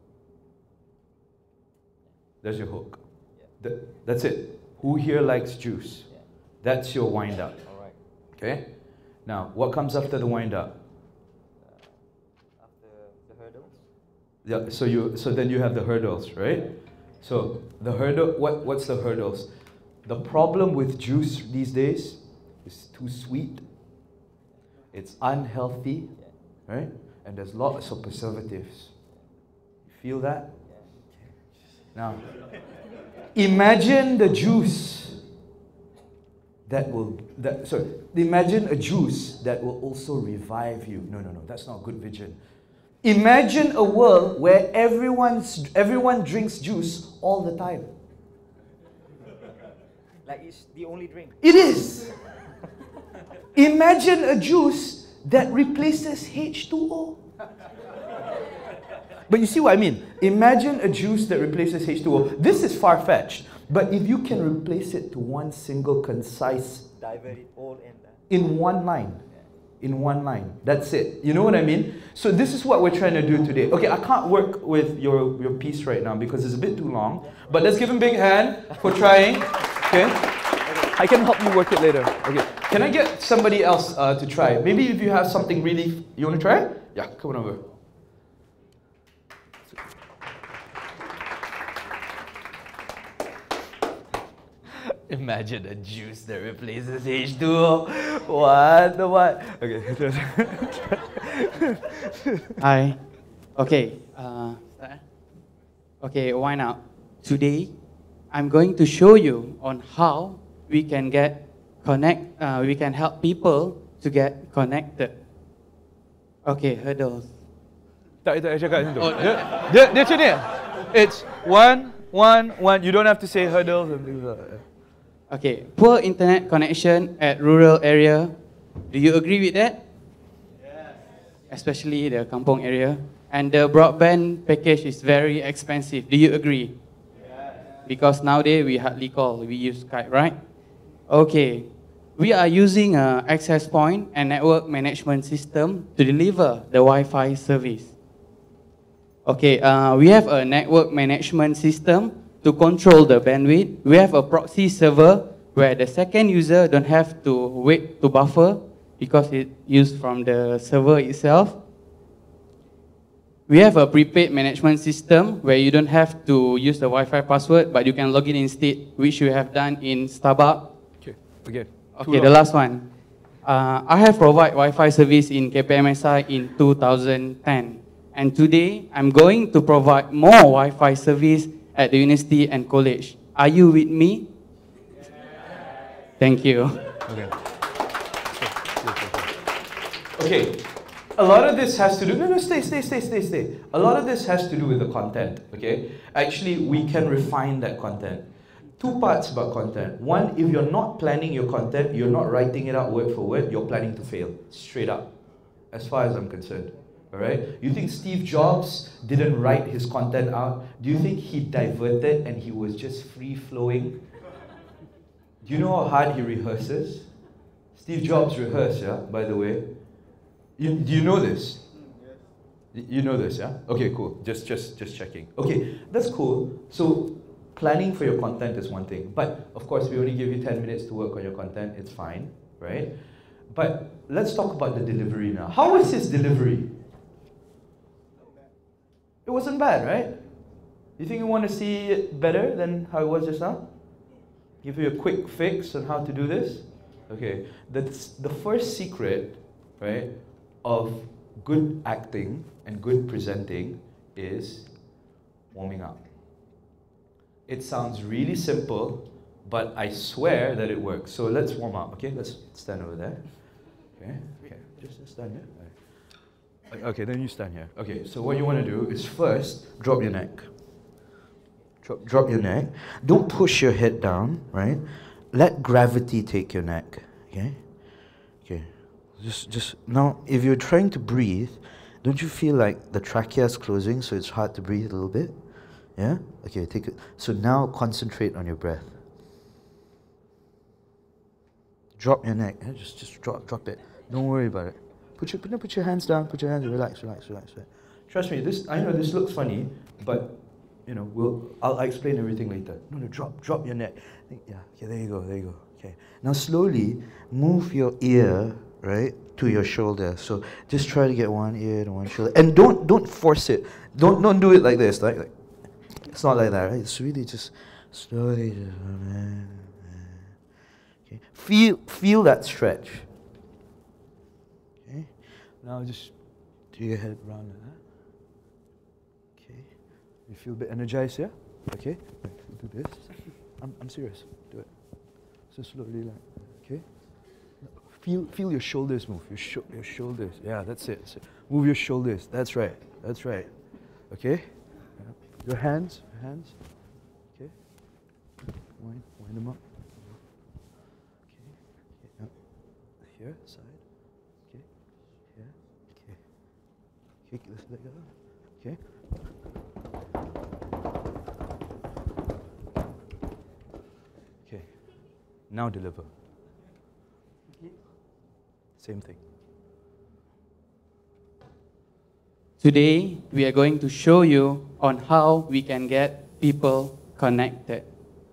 There's your hook. Yeah. Th that's it. Who here likes juice? Yeah. That's your wind-up. All right. Okay? Now, what comes after the wind-up? Uh, after the hurdles? Yeah, so, you, so then you have the hurdles, right? So the hurdle, what, what's the hurdles? The problem with juice these days is too sweet. It's unhealthy, yeah. Right? And there's lots of preservatives. You feel that? Yeah. Now, imagine the juice that will, that, sorry, imagine a juice that will also revive you. No, no, no, that's not a good vision. Imagine a world where everyone's, everyone drinks juice all the time. Like it's the only drink. It is. Imagine a juice that replaces H two O. But you see what I mean? Imagine a juice that replaces H two O. This is far-fetched. But if you can replace it to one single concise, Divert it all in there. in one line, in one line. That's it. You know what I mean? So this is what we're trying to do today. Okay, I can't work with your, your piece right now because it's a bit too long. But let's give him a big hand for trying. Okay? I can help you work it later. Okay. Can I get somebody else uh, to try? Maybe if you have something really... You want to try? Yeah, come on over. Imagine a juice that replaces H two O. What the what? Okay. Hi. Okay. Uh, okay, why not? Today, I'm going to show you on how we can get connect. Uh, we can help people to get connected. Okay, hurdles. Tak, tak, cakap macam tu. Dia, dia, dia macam ni. It's one, one, one. You don't have to say hurdles and things like that. Okay, poor internet connection at rural area. Do you agree with that? Yes. Especially the kampong area. And the broadband package is very expensive. Do you agree? Yes. Because nowadays we hardly call, we use Skype, right? Okay, we are using an access point and network management system to deliver the Wi-Fi service. Okay, uh, we have a network management system to control the bandwidth. We have a proxy server where the second user don't have to wait to buffer because it's used from the server itself. We have a prepaid management system where you don't have to use the Wi-Fi password, but you can log in instead, which you have done in Starbucks. Okay, again. Okay, the last one. Uh, I have provided Wi-Fi service in K P M S I in two thousand ten. And today, I'm going to provide more Wi-Fi service at the university and college. Are you with me? Yes. Thank you. Okay. Okay. A lot of this has to do, no, no, stay, stay, stay, stay, stay. A lot of this has to do with the content, okay? Actually, we can refine that content. Two parts about content. One, if you're not planning your content, you're not writing it out word for word, you're planning to fail, straight up, as far as I'm concerned. All right? You think Steve Jobs didn't write his content out? Do you think he diverted and he was just free-flowing? Do you know how hard he rehearses? Steve Jobs rehearsed, yeah, by the way. You, do you know this? Yes. You know this, yeah? Okay, cool. Just, just, just checking. Okay, that's cool. So, planning for your content is one thing. But, of course, we only give you ten minutes to work on your content. It's fine, right? But let's talk about the delivery now. How was his delivery? It wasn't bad, right? You think you want to see it better than how it was just now? Give you a quick fix on how to do this? Okay, that's the first secret, right, of good acting and good presenting is warming up. It sounds really simple, but I swear that it works. So let's warm up, okay? Let's stand over there. Okay, okay, just, just stand here. Okay, then you stand here. Okay, so what you want to do is first drop your neck. Drop, drop your neck. Don't push your head down, right? Let gravity take your neck. Okay? Okay. Just, just now, if you're trying to breathe, don't you feel like the trachea is closing, so it's hard to breathe a little bit? Yeah? Okay, take it. So now concentrate on your breath. Drop your neck. Just, just drop, drop it. Don't worry about it. Put your, no, put your hands down, put your hands, relax, relax, relax, relax. Trust me, this, I know this looks funny, but, you know, we'll, I'll, I'll explain everything later. No, no, drop, drop your neck. Yeah, okay, there you go, there you go. Okay. Now slowly move your ear, right, to your shoulder. So just try to get one ear to one shoulder. And don't, don't force it. Don't, don't do it like this, like, like, it's not like that, right? It's really just slowly, just, okay. Feel, feel that stretch. Now just do your head around like that. Okay. You feel a bit energized, yeah? Okay. Do this. I'm, I'm serious. Do it. So slowly, like, okay. Feel, feel your shoulders move. Your, sho your shoulders. Yeah, that's it. that's it. Move your shoulders. That's right. That's right. Okay. Yeah. Your hands. Your hands. Okay. Wind, wind them up. Okay. Okay. Now, here, side. Okay, let's let go. Okay. Okay. Now deliver. Okay. Same thing. Today, we are going to show you on how we can get people connected.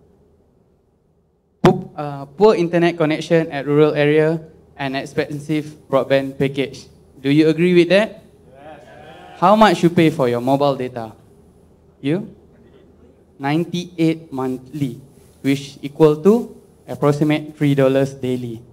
Poor, uh, poor internet connection at rural area and expensive broadband package. Do you agree with that? Yes. How much you pay for your mobile data? You? ninety-eight monthly, which equal to approximate three dollars daily.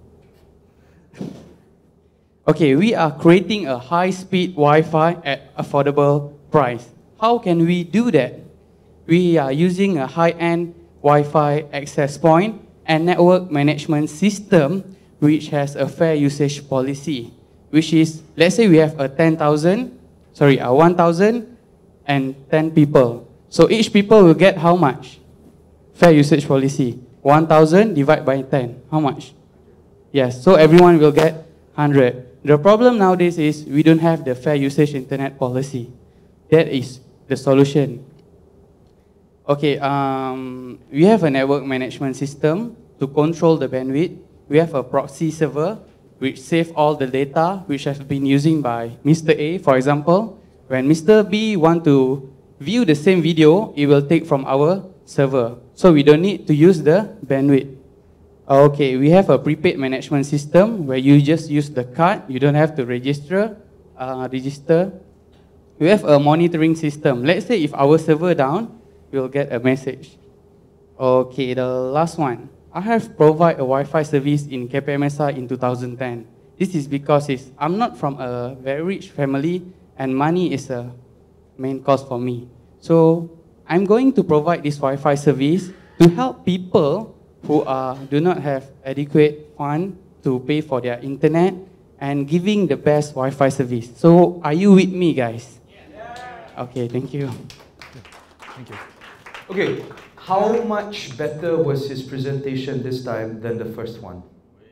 Okay, we are creating a high-speed Wi-Fi at affordable price. How can we do that? We are using a high-end Wi-Fi access point and network management system which has a fair usage policy, which is, let's say we have a ten thousand, sorry, a one thousand and ten people. So each people will get how much? Fair usage policy. one thousand divided by ten, how much? Yes, so everyone will get one hundred. The problem nowadays is we don't have the fair usage internet policy. That is the solution. Okay, um, we have a network management system to control the bandwidth. We have a proxy server which saves all the data which has been used by Mister A, for example. When Mister B want to view the same video, it will take from our server. So we don't need to use the bandwidth. Okay, we have a prepaid management system where you just use the card. You don't have to register. Uh, register. We have a monitoring system. Let's say if our server down, we'll get a message. Okay, the last one. I have provided a Wi-Fi service in K P M S I in two thousand ten. This is because it's, I'm not from a very rich family and money is a main cost for me. So I'm going to provide this Wi-Fi service to help people who are, do not have adequate fund to pay for their internet and giving the best Wi-Fi service. So are you with me, guys? Yeah. Okay, thank you. Thank you. Okay, how much better was his presentation this time than the first one?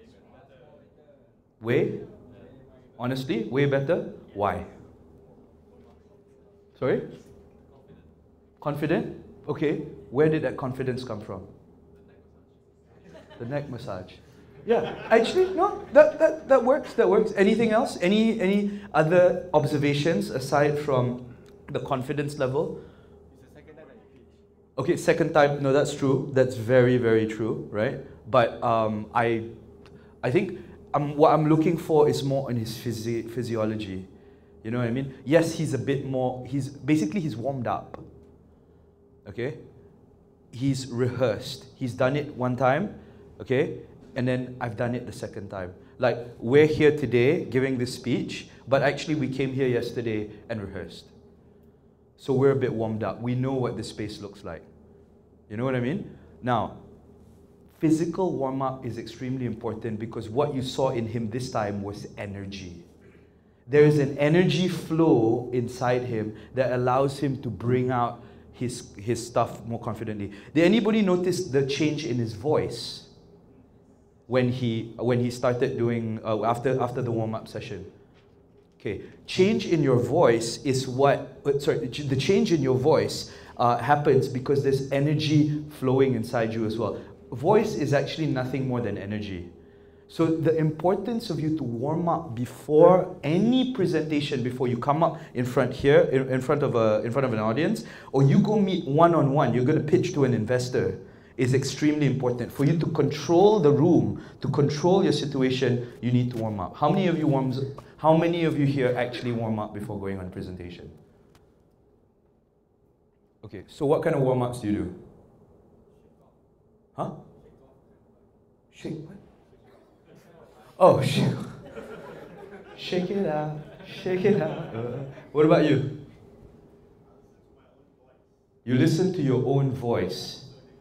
Way? Honestly, way better? Why? Sorry? Confident? Okay, where did that confidence come from? The neck massage. Yeah, actually, no, that, that, that works, that works. Anything else? Any, any other observations aside from the confidence level? Okay, second time, no, that's true. That's very, very true, right? But um, I, I think um, what I'm looking for is more on his physi physiology. You know what I mean? Yes, he's a bit more, he's, basically he's warmed up, okay? He's rehearsed. He's done it one time, okay? And then I've done it the second time. Like, we're here today giving this speech, but actually we came here yesterday and rehearsed. So we're a bit warmed up. We know what this space looks like. You know what I mean? Now, physical warm-up is extremely important because what you saw in him this time was energy. There is an energy flow inside him that allows him to bring out his, his stuff more confidently. Did anybody notice the change in his voice when he, when he started doing, uh, after, after the warm-up session? Okay, change in your voice is what, uh, sorry, the change in your voice uh, happens because there's energy flowing inside you as well. Voice is actually nothing more than energy. So the importance of you to warm up before any presentation, before you come up in front here, in, in, front, of a, in front of an audience, or you go meet one-on-one, you're going to pitch to an investor, is extremely important. For you to control the room, to control your situation, you need to warm up. How many of you warms, how many of you here actually warm up before going on presentation? Okay, so what kind of warm-ups do you do? Huh? Shake what? Oh, shake. Shake it out, shake it out. Uh, what about you? You listen to your own voice.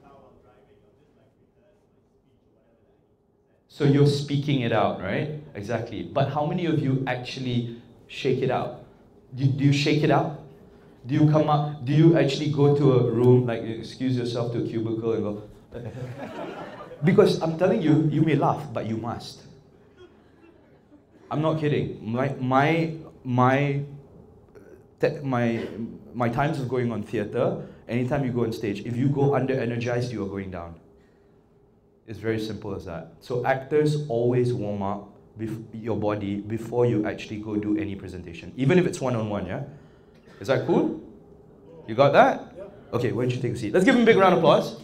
So you're speaking it out, right? Exactly. But how many of you actually shake it out? Do, do you shake it out? Do you come up, do you actually go to a room, like excuse yourself to a cubicle and go, because I'm telling you, you may laugh, but you must. I'm not kidding. My, my, my, my, my times of going on theater, anytime you go on stage, if you go under-energized, you are going down. It's very simple as that. So actors always warm up bef your body before you actually go do any presentation, even if it's one-on-one, yeah? Is that cool? You got that? Okay, why don't you take a seat? Let's give him a big round of applause.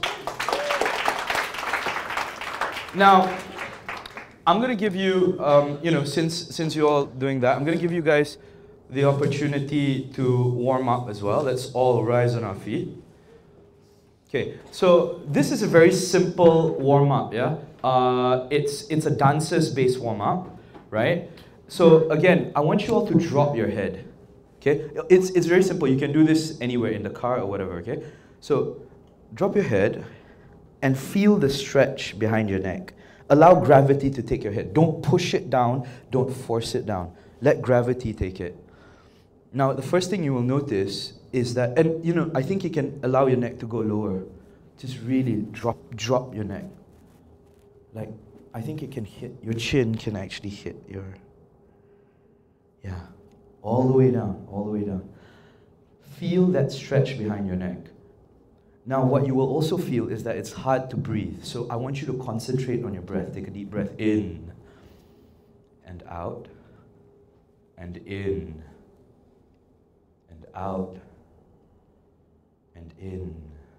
Now, I'm going to give you, um, you know, since, since you're all doing that, I'm going to give you guys the opportunity to warm up as well. Let's all rise on our feet. Okay, so this is a very simple warm-up, yeah? Uh, it's, it's a dancer's-based warm-up, right? So again, I want you all to drop your head, okay? It's, it's very simple. You can do this anywhere, in the car or whatever, okay? So drop your head and feel the stretch behind your neck. Allow gravity to take your head. Don't push it down. Don't force it down. Let gravity take it. Now, the first thing you will notice is that, and you know, I think you can allow your neck to go lower. Just really drop, drop your neck. Like, I think it can hit, your chin can actually hit your, yeah, all the way down, all the way down. Feel that stretch behind your neck. Now, what you will also feel is that it's hard to breathe. So I want you to concentrate on your breath. Take a deep breath in and out and in and out and in.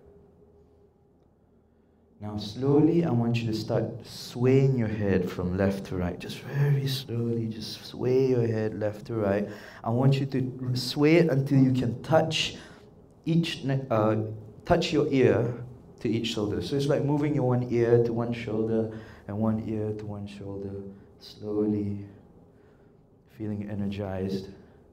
Now slowly I want you to start swaying your head from left to right. Just very slowly, just sway your head left to right. I want you to sway it until you can touch each, uh, touch your ear to each shoulder. So it's like moving your one ear to one shoulder and one ear to one shoulder. Slowly, feeling energized.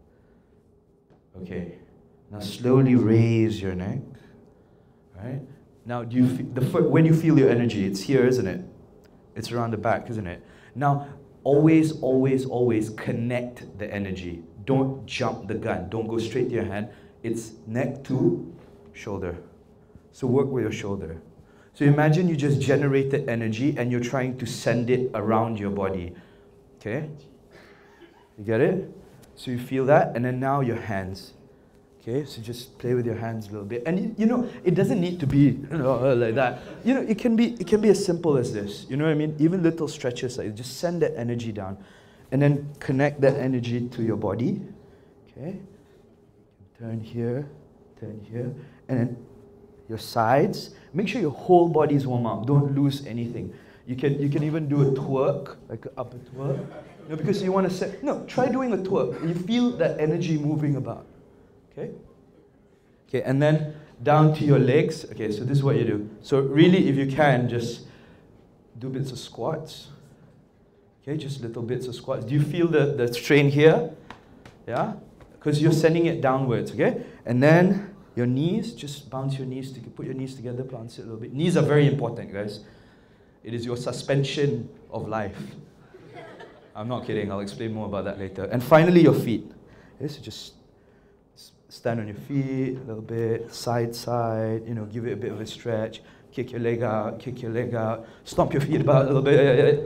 Okay, now slowly raise your neck, right? Now, do you feel, the when you feel your energy, it's here, isn't it? It's around the back, isn't it? Now, always, always, always connect the energy. Don't jump the gun. Don't go straight to your hand. It's neck to shoulder. So work with your shoulder. So imagine you just generated energy and you're trying to send it around your body. Okay? You get it? So you feel that, and then now your hands. Okay, so just play with your hands a little bit. And you, you know, it doesn't need to be, you know, like that. You know, it can be it can be as simple as this. You know what I mean? Even little stretches, like just send that energy down. And then connect that energy to your body. Okay? Turn here, turn here. And then your sides. Make sure your whole body is warm up. Don't lose anything. You can you can even do a twerk, like an upper twerk. You know, because you want to set, no, try doing a twerk. You feel that energy moving about. Okay? Okay, and then down to your legs. Okay, so this is what you do. So really, if you can, just do bits of squats. Okay, just little bits of squats. Do you feel the, the strain here? Yeah? Because you're sending it downwards, okay? And then your knees, just bounce your knees, to put your knees together, bounce it a little bit. Knees are very important, guys. It is your suspension of life. I'm not kidding, I'll explain more about that later. And finally, your feet. Okay, so just stand on your feet a little bit, side, side, you know, give it a bit of a stretch, kick your leg out, kick your leg out, stomp your feet about a little bit.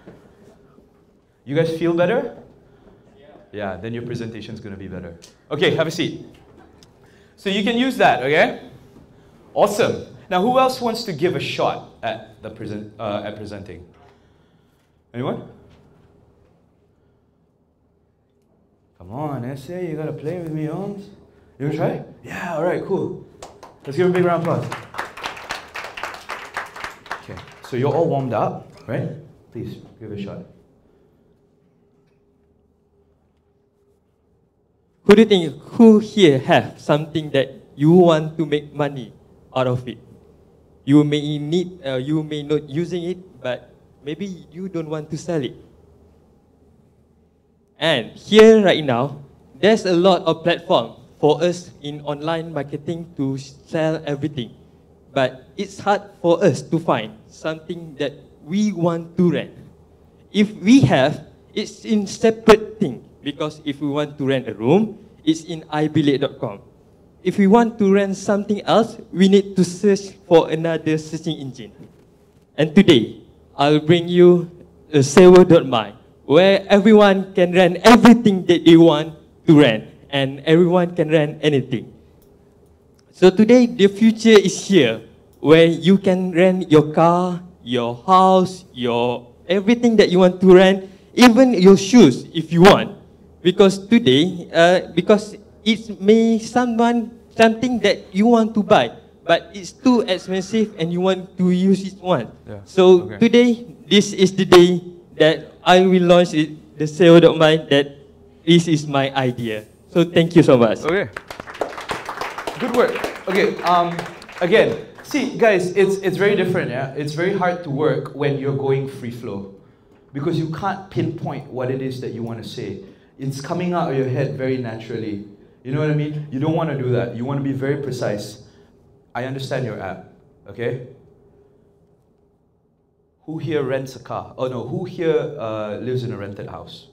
You guys feel better? Yeah. Yeah, then your presentation is going to be better. Okay, have a seat. So you can use that, okay? Awesome. Now, who else wants to give a shot at the present uh, at presenting? Anyone? Come on, essay, you gotta play with me, Holmes. You wanna try? Yeah, all right, cool. Let's give a big round of applause. Okay, so you're all warmed up, right? Please give it a shot. Who do you think, who here have something that you want to make money out of it? You may need, uh, you may not using it, but maybe you don't want to sell it. And here right now, there's a lot of platform for us in online marketing to sell everything. But it's hard for us to find something that we want to rent. If we have, it's in separate thing. Because if we want to rent a room, it's in i bilik dot com. If we want to rent something else, we need to search for another searching engine. And today, I'll bring you a sewa dot my, where everyone can rent everything that they want to rent, and everyone can rent anything. So today, the future is here, where you can rent your car, your house, your everything that you want to rent, even your shoes if you want. Because today, uh, because it may someone something that you want to buy, but it's too expensive and you want to use it once. Yeah. So Okay. today, this is the day that I will launch it, the sale of mine, that this is my idea. So thank you so much. Okay. Good work. Okay. Um. Again, see, guys, it's it's very different. Yeah. It's very hard to work when you're going free flow, because you can't pinpoint what it is that you want to say. It's coming out of your head very naturally. You know what I mean? You don't want to do that. You want to be very precise. I understand your app. Okay. Who here rents a car? Oh no. Who here uh, lives in a rented house?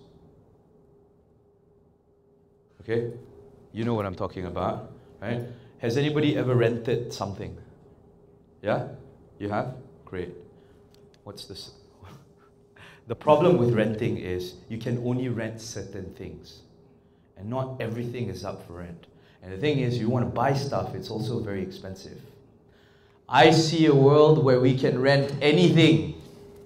Okay. You know what I'm talking about, right? Has anybody ever rented something? Yeah? You have? Great. What's this? The problem with renting is you can only rent certain things. And not everything is up for rent. And the thing is, you want to buy stuff, it's also very expensive. I see a world where we can rent anything.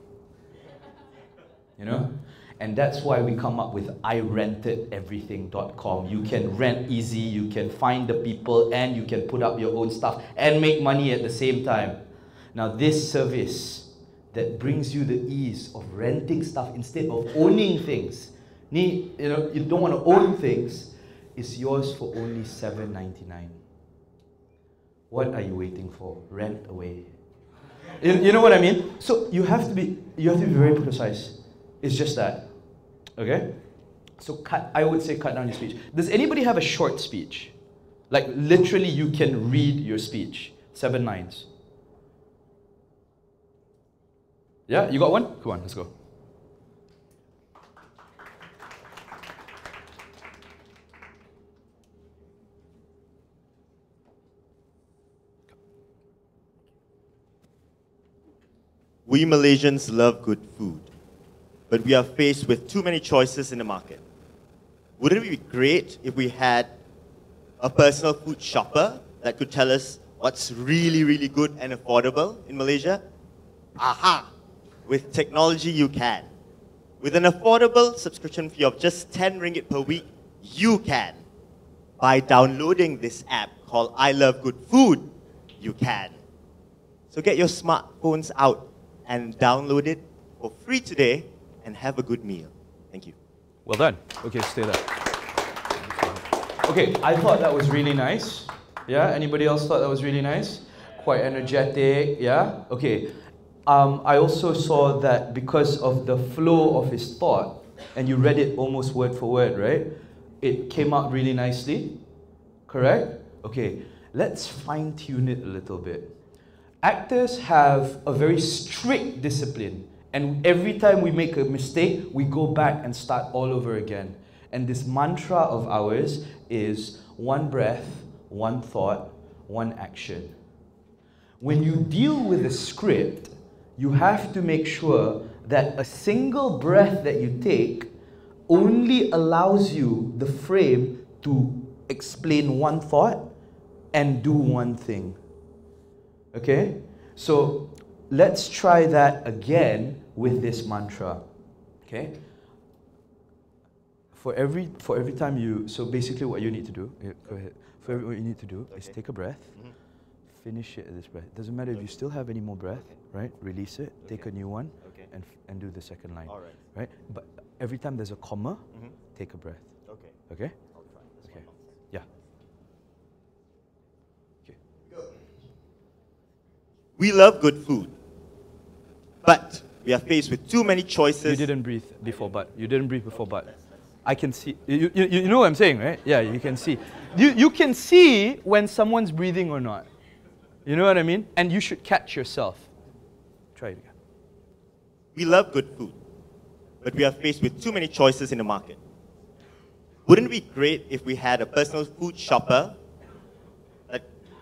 You know? And that's why we come up with I rented everything dot com. You can rent easy, you can find the people, and you can put up your own stuff and make money at the same time. Now this service that brings you the ease of renting stuff instead of owning things, you know, you don't want to own things, is yours for only seven ninety-nine. What are you waiting for? Rent away. You, you know what I mean? So you have to be you have to be very precise. It's just that. Okay? So cut, I would say cut down your speech. Does anybody have a short speech? Like literally you can read your speech. Seven lines. Yeah? You got one? Come on, let's go. We Malaysians love good food, but we are faced with too many choices in the market. Wouldn't it be great if we had a personal food shopper that could tell us what's really, really good and affordable in Malaysia? Aha! With technology, you can. With an affordable subscription fee of just ten ringgit per week, you can. By downloading this app called I Love Good Food, you can. So get your smartphones out and download it for free today and have a good meal. Thank you. Well done. Okay, stay there. Okay, I thought that was really nice. Yeah, anybody else thought that was really nice? Quite energetic, yeah? Okay. Um, I also saw that because of the flow of his thought, and you read it almost word for word, right? It came out really nicely, correct? Okay, let's fine-tune it a little bit. Actors have a very strict discipline, and every time we make a mistake, we go back and start all over again. And this mantra of ours is one breath, one thought, one action. When you deal with a script, you have to make sure that a single breath that you take only allows you the frame to explain one thought and do one thing. Okay? So let's try that again with this mantra. Okay? For every for every time you, so basically what you need to do, yeah, go ahead. For every, what you need to do okay. is take a breath, mm-hmm. finish it at this breath. Doesn't matter if you still have any more breath, okay. right? Release it, okay. take a new one, okay. and and do the second line. All right. Right? But every time there's a comma, mm-hmm. take a breath. Okay. Okay? I'll try. This okay. Yeah. Okay. Go. We love good food, but we are faced with too many choices. You didn't breathe before, but you didn't breathe before, but. I can see, you, you, you know what I'm saying, right? Yeah, you can see. You, you can see when someone's breathing or not. You know what I mean? And you should catch yourself. Try it again. We love good food, but we are faced with too many choices in the market. Wouldn't it be great if we had a personal food shopper that...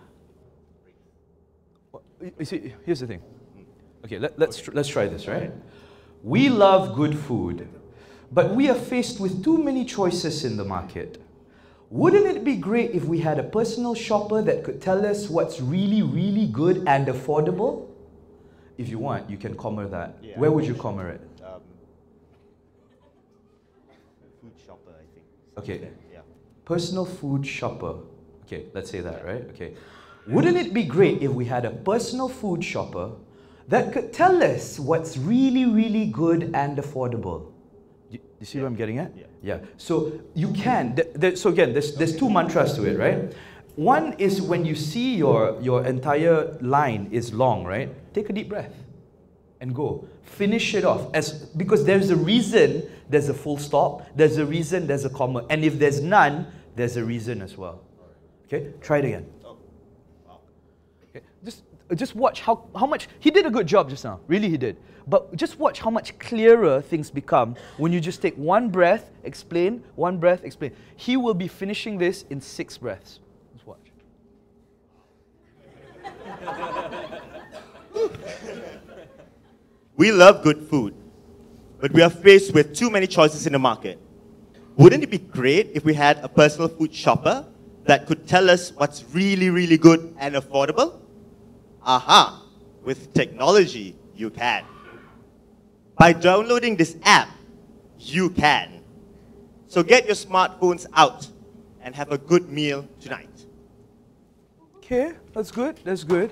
Well, you see, here's the thing. Okay, let, let's, tr let's try this, right? We love good food, but we are faced with too many choices in the market. Wouldn't it be great if we had a personal shopper that could tell us what's really, really good and affordable? If you want, you can comma that. Yeah. Where would you comma it? Um, food shopper, I think. Okay. Yeah. Personal food shopper. Okay, let's say that, right? Okay. Wouldn't it be great if we had a personal food shopper that could tell us what's really, really good and affordable? You, you see yeah. what I'm getting at? Yeah. Yeah. So you can. Th th so again, there's, there's two mantras to it, right? One is when you see your, your entire line is long, right? Take a deep breath and go. Finish it off. As, because there's a reason there's a full stop, there's a reason there's a comma. And if there's none, there's a reason as well. Okay? Try it again. Okay. Just, just watch how, how much, he did a good job just now. Really he did. But just watch how much clearer things become when you just take one breath, explain, one breath, explain. He will be finishing this in six breaths. Just watch. We love good food, but we are faced with too many choices in the market. Wouldn't it be great if we had a personal food shopper that could tell us what's really, really good and affordable? Aha! With technology, you can. By downloading this app, you can. So get your smartphones out and have a good meal tonight. Okay, that's good, that's good.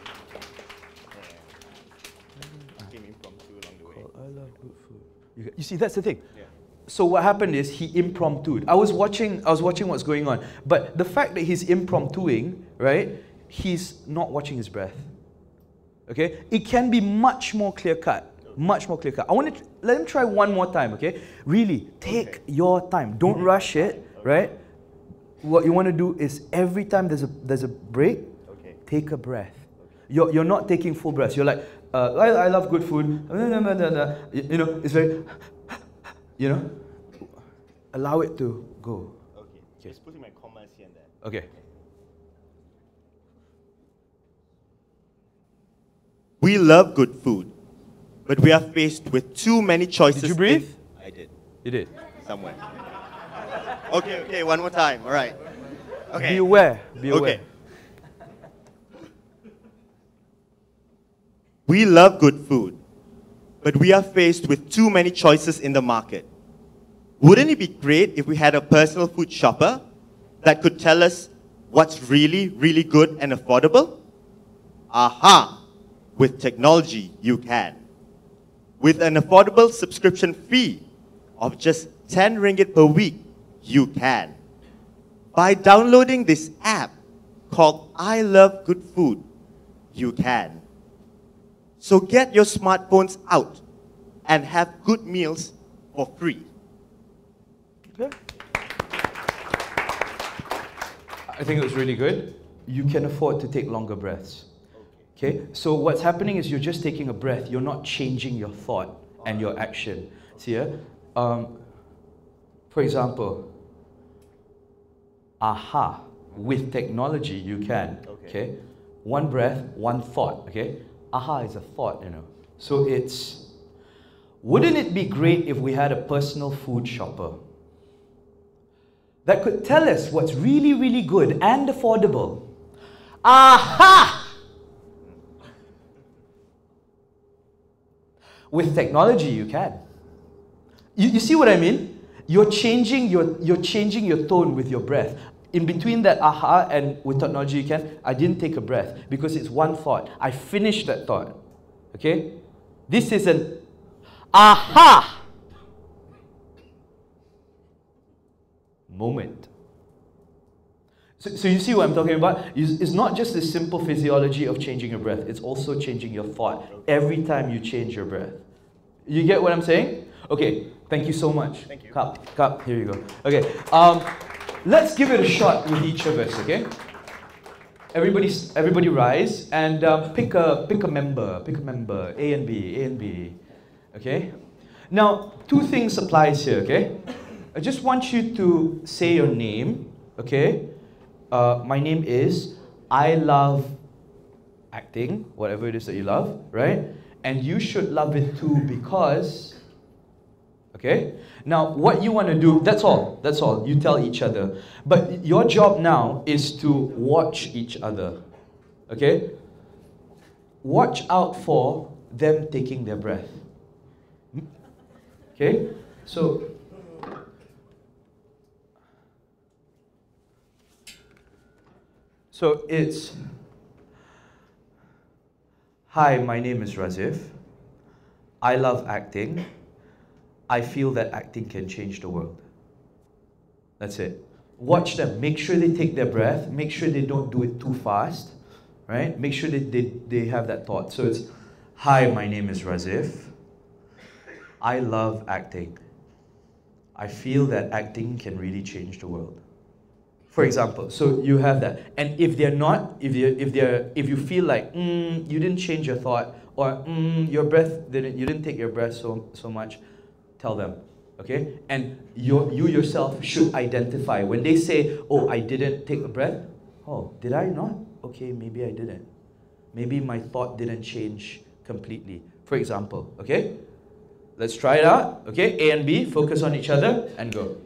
I love good food. You, you see, that's the thing. Yeah. So what happened is he impromptued. I was watching. I was watching what's going on. But the fact that he's impromptuing, right? He's not watching his breath. Okay. It can be much more clear cut. Much more clear cut. I want to let him try one more time. Okay. Really, take okay. your time. Don't rush it. Right. What you want to do is every time there's a there's a break, okay. take a breath. Okay. You're you're not taking full breaths. You're like. Uh, I, I love good food. You, you know, it's very, you know, allow it to go. Okay. okay. Just putting my commas here and there. Okay. We love good food, but we are faced with too many choices. Did you breathe? I did. You did? Somewhere. Okay, okay, one more time. All right. Okay. Be aware. Be aware. Okay. We love good food, but we are faced with too many choices in the market. Wouldn't it be great if we had a personal food shopper that could tell us what's really, really good and affordable? Aha! With technology, you can. With an affordable subscription fee of just ten ringgit per week, you can. By downloading this app called I Love Good Food, you can. So get your smartphones out and have good meals for free. Okay. I think it was really good. You can afford to take longer breaths. Okay? So what's happening is you're just taking a breath. You're not changing your thought and your action. See here? Um, for example, aha, with technology you can. Okay. Okay? One breath, one thought. Okay? Aha is a thought, you know. So it's, wouldn't it be great if we had a personal food shopper that could tell us what's really, really good and affordable? Aha! With technology, you can. You, you see what I mean? You're changing your, you're changing your tone with your breath. In between that aha and with technology you can, I didn't take a breath because it's one thought. I finished that thought. Okay? This is an aha moment. So, so you see what I'm talking about? It's not just the simple physiology of changing your breath. It's also changing your thought every time you change your breath. You get what I'm saying? Okay, thank you so much. Thank you. Cup, cup, here you go. Okay, um, let's give it a shot with each of us, okay? Everybody, everybody rise and uh, pick a pick a member, pick a member, A and B, A and B, okay? Now, two things applies here, okay? I just want you to say your name, okay? Uh, my name is, I love acting, whatever it is that you love, right? And you should love it too because, okay? Now, what you want to do, that's all, that's all, you tell each other. But your job now is to watch each other, okay? Watch out for them taking their breath. Okay? So, So it's, hi, my name is Razif. I love acting. I feel that acting can change the world. That's it. Watch them. Make sure they take their breath. Make sure they don't do it too fast. Right? Make sure that they, they have that thought. So it's, hi, my name is Razif. I love acting. I feel that acting can really change the world. For example, so you have that. And if they're not, if you if they're if you feel like mm, you didn't change your thought, or mm, your breath didn't you didn't take your breath so so much, tell them. Okay? And you you yourself should identify when they say, oh, I didn't take a breath. Oh, did I not? Okay, maybe I didn't. Maybe my thought didn't change completely. For example, okay? Let's try it out. Okay, A and B, focus on each other and go.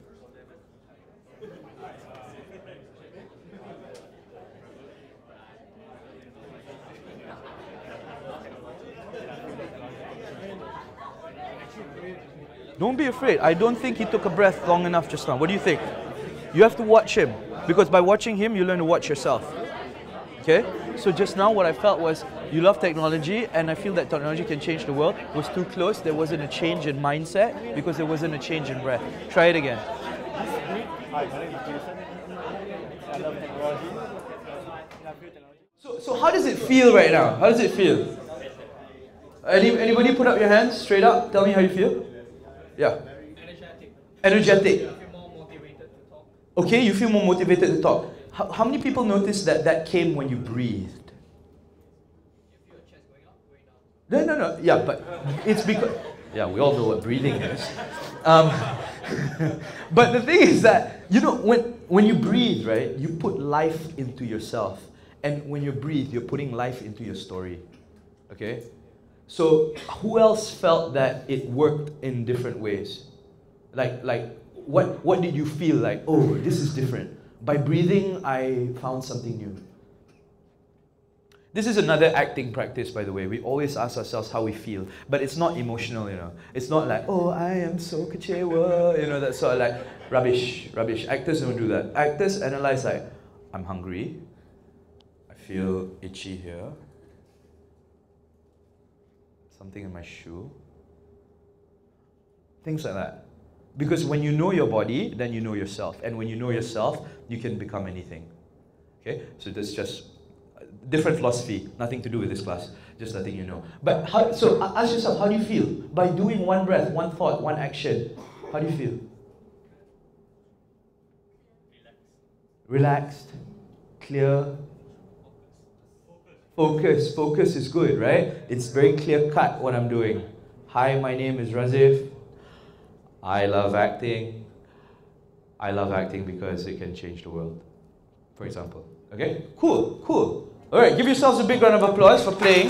Don't be afraid. I don't think he took a breath long enough just now. What do you think? You have to watch him, because by watching him, you learn to watch yourself. Okay? So just now what I felt was, you love technology, and I feel that technology can change the world. It was too close. There wasn't a change in mindset, because there wasn't a change in breath. Try it again. Hi, my name is Jason. I love technology. So, so how does it feel right now? How does it feel? Any, anybody put up your hands straight up? Tell me how you feel. Yeah. Energetic. Energetic. I feel more motivated to talk. Okay, you feel more motivated to talk. How, how many people noticed that that came when you breathed? You feel your chest going up, going down. No, no, no. Yeah, but it's because... Yeah, we all know what breathing is. Um, but the thing is that, you know, when, when you breathe, right, you put life into yourself. And when you breathe, you're putting life into your story. Okay? So who else felt that it worked in different ways? Like, like what, what did you feel like, oh, this is different? By breathing, I found something new. This is another acting practice, by the way. We always ask ourselves how we feel, but it's not emotional, you know. It's not like, oh, I am so kecewa, you know, that sort of like rubbish, rubbish. Actors don't do that. Actors analyze like, I'm hungry, I feel itchy here, something in my shoe, things like that. Because when you know your body, then you know yourself. And when you know yourself, you can become anything. Okay? So that's just a different philosophy, nothing to do with this class, just letting you know. But how, so ask yourself, how do you feel? By doing one breath, one thought, one action, how do you feel? Relaxed, clear, focus. Focus is good, right? It's very clear cut what I'm doing. Hi, my name is Razif. I love acting. I love acting because it can change the world, for example. Okay? Cool, cool. All right, give yourselves a big round of applause for playing.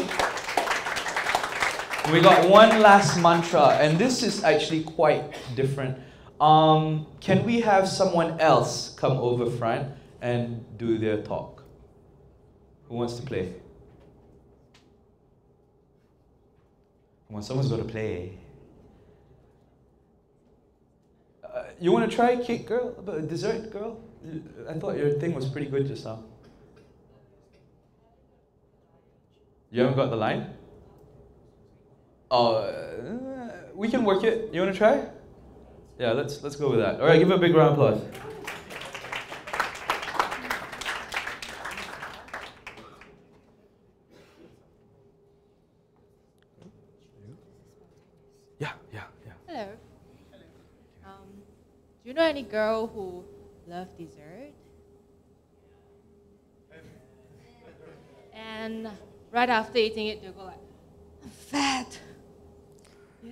We got one last mantra, and this is actually quite different. Um, can we have someone else come over front and do their talk? Who wants to play? Come on, someone's got to play. Uh, you want to try cake girl? Dessert girl? I thought your thing was pretty good just now. You haven't got the line? Oh, uh, we can work it. You want to try? Yeah, let's let's go with that. All right, give her a big round of applause. Yeah, yeah, yeah. Hello. Um, do you know any girl who loves dessert? And right after eating it, they'll go like, I'm fat. Yeah.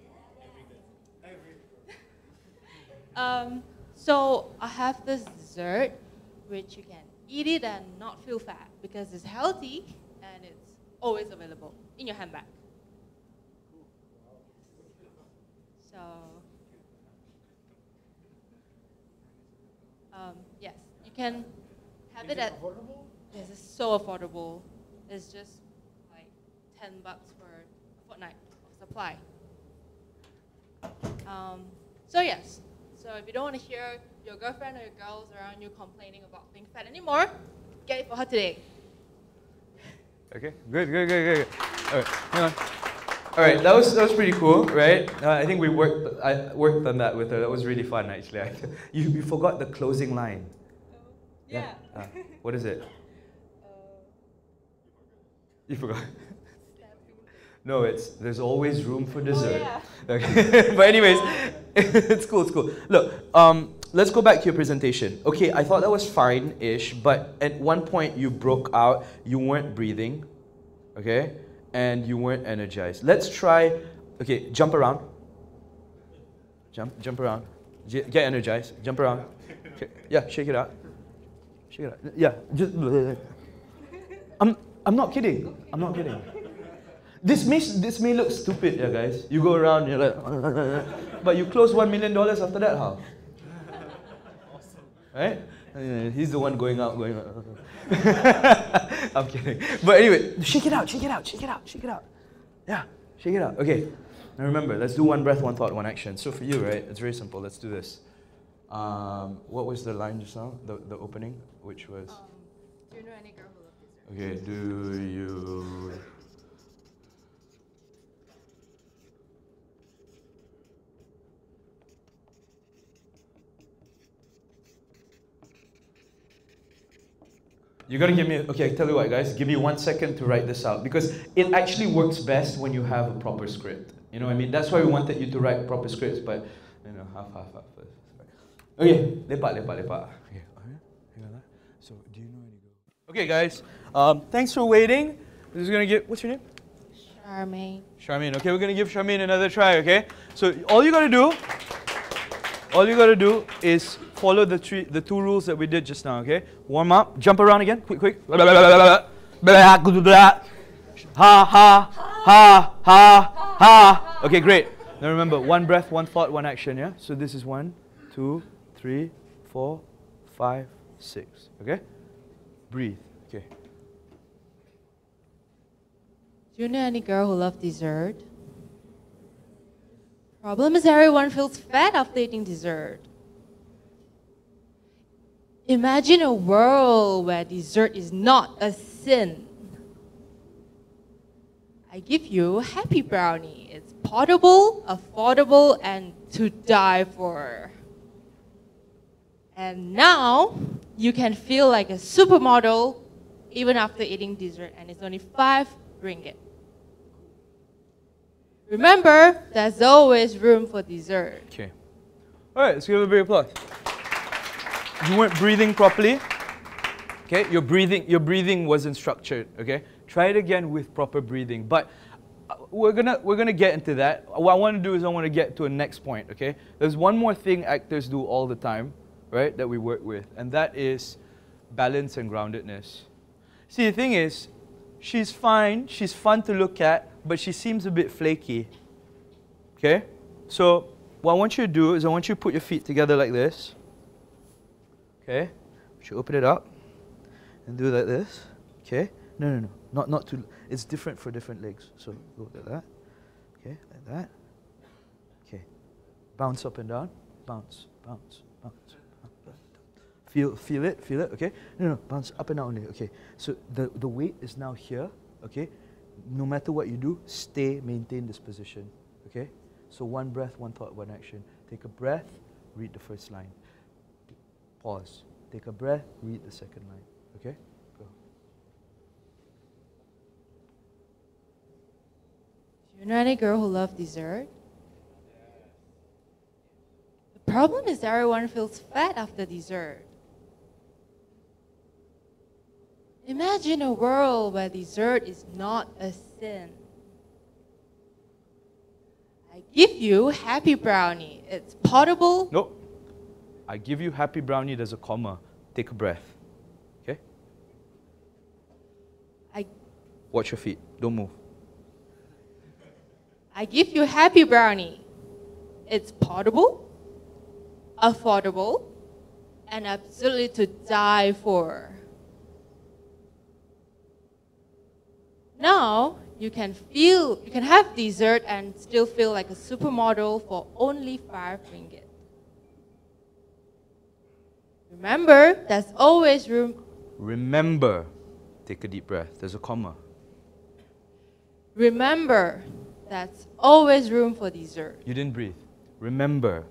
um, so I have this dessert which you can eat it and not feel fat because it's healthy and it's always available in your handbag. So, um, yes, you can have it at. Affordable? Yes, it's so affordable. It's just like ten bucks for a fortnight of supply. Um, so yes, so if you don't want to hear your girlfriend or your girls around you complaining about being fat anymore, get it for her today. Okay, good, good, good, good. All right, hang on. All right, that was that was pretty cool, right? Uh, I think we worked I worked on that with her. That was really fun, actually. you you forgot the closing line. Yeah. yeah. Uh, what is it? Uh, you forgot. No, it's there's always room for dessert. Oh, yeah. Okay. But anyways, it's cool, it's cool. Look, um, let's go back to your presentation. Okay, I thought that was fine-ish, but at one point you broke out, you weren't breathing, okay, and you weren't energized. Let's try, okay, jump around. Jump, jump around. Get energized, jump around. Okay. Yeah, shake it out. Shake it out. Yeah, just, I'm, I'm not kidding, I'm not kidding. This may, this may look stupid, yeah, guys. You go around, you're like, but you close one million dollars after that, how? Right? He's the one going out, going out. I'm kidding. But anyway, shake it out, shake it out, shake it out, shake it out. Yeah, shake it out. Okay. Now remember, let's do one breath, one thought, one action. So for you, right, it's very simple. Let's do this. Um, what was the line just now? The, the opening, which was? Um, do you know any girl who loves dessert? Okay, do you... You're gonna give me, okay, tell you what, guys, give me one second to write this out, because it actually works best when you have a proper script. You know what I mean? That's why we wanted you to write proper scripts, but, you know, half, half, half. Okay, lepak, lepak, lepak. Okay, so do you know any girl? Okay, guys, um, thanks for waiting. We're just gonna give, what's your name? Charmaine. Charmaine, okay, we're gonna give Charmaine another try, okay? So all you gotta do, all you gotta do is follow the three, the two rules that we did just now, okay? Warm up, jump around again, quick, quick. Ha, ha, ha, ha, ha. Okay, great. Now remember, one breath, one thought, one action, yeah? So this is one, two, three, four, five, six, okay? Breathe, okay. Do you know any girl who loves dessert? Problem is everyone feels fat after eating dessert. Imagine a world where dessert is not a sin. I give you Happy Brownie. It's portable, affordable, and to die for. And now, you can feel like a supermodel even after eating dessert, and it's only five ringgit. Remember, there's always room for dessert. Okay. All right, let's give a big applause. You weren't breathing properly. Okay, your breathing, your breathing wasn't structured. Okay, try it again with proper breathing. But uh, we're gonna we're gonna get into that. What I want to do is I want to get to a next point. Okay, there's one more thing actors do all the time, right? That we work with, and that is balance and groundedness. See, the thing is, she's fine. She's fun to look at, but she seems a bit flaky. Okay, so what I want you to do is I want you to put your feet together like this. Okay, you should open it up and do like this. Okay, no, no, no, not not too. It's different for different legs. So go like that. Okay, like that. Okay, bounce up and down. Bounce, bounce, bounce. bounce. Feel, feel it, feel it. Okay, no, no, bounce up and down only. Okay, so the the weight is now here. Okay, no matter what you do, stay, maintain this position. Okay, so one breath, one thought, one action. Take a breath. Read the first line. Pause. Take a breath, read the second line. Okay? Go. Do you know any girl who loves dessert? The problem is everyone feels fat after dessert. Imagine a world where dessert is not a sin. I give you Happy Brownie. It's portable. Nope. I give you Happy Brownie, there's a comma. Take a breath. Okay? I, Watch your feet. Don't move. I give you Happy Brownie. It's portable, affordable, and absolutely to die for. Now, you can feel, you can have dessert and still feel like a supermodel for only five ringgit. Remember, there's always room Remember. Take a deep breath. There's a comma. Remember, that's always room for dessert. You didn't breathe. Remember.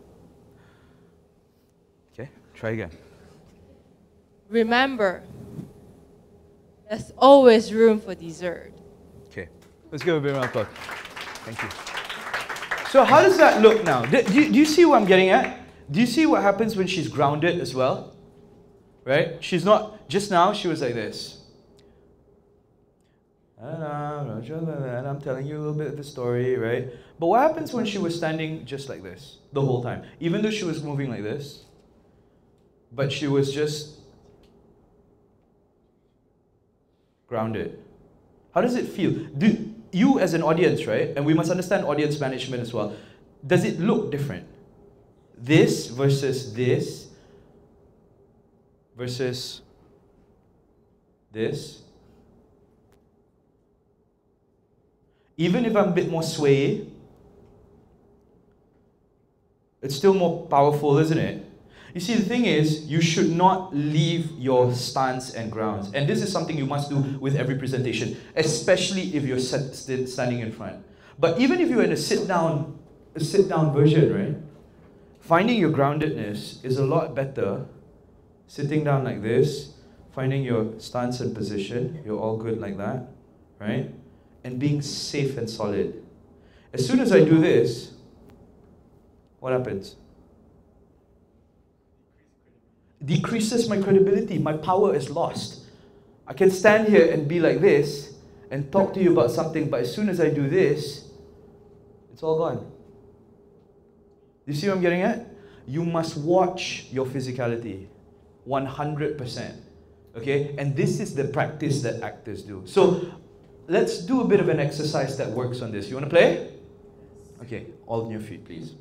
Okay, try again. Remember, there's always room for dessert. Okay, let's give a big round of applause. Thank you. So how does that look now? Do, do, do you see what I'm getting at? Do you see what happens when she's grounded as well? Right? She's not, just now she was like this. And I'm telling you a little bit of the story, right? But what happens when she was standing just like this the whole time? Even though she was moving like this, but she was just grounded. How does it feel? Do you as an audience, right? And we must understand audience management as well. Does it look different? This versus this versus this. Even if I'm a bit more sway, it's still more powerful, isn't it? You see, the thing is, you should not leave your stance and grounds. And this is something you must do with every presentation, especially if you're set, st standing in front. But even if you're in a sit-down a sit-down version, right? Finding your groundedness is a lot better sitting down like this, finding your stance and position, you're all good like that, right? And being safe and solid. As soon as I do this, what happens? Decreases my credibility. My power is lost. I can stand here and be like this and talk to you about something, but as soon as I do this, it's all gone. You see what I'm getting at? You must watch your physicality one hundred percent. Okay? And this is the practice that actors do. So let's do a bit of an exercise that works on this. You want to play? Okay, all on your feet, please.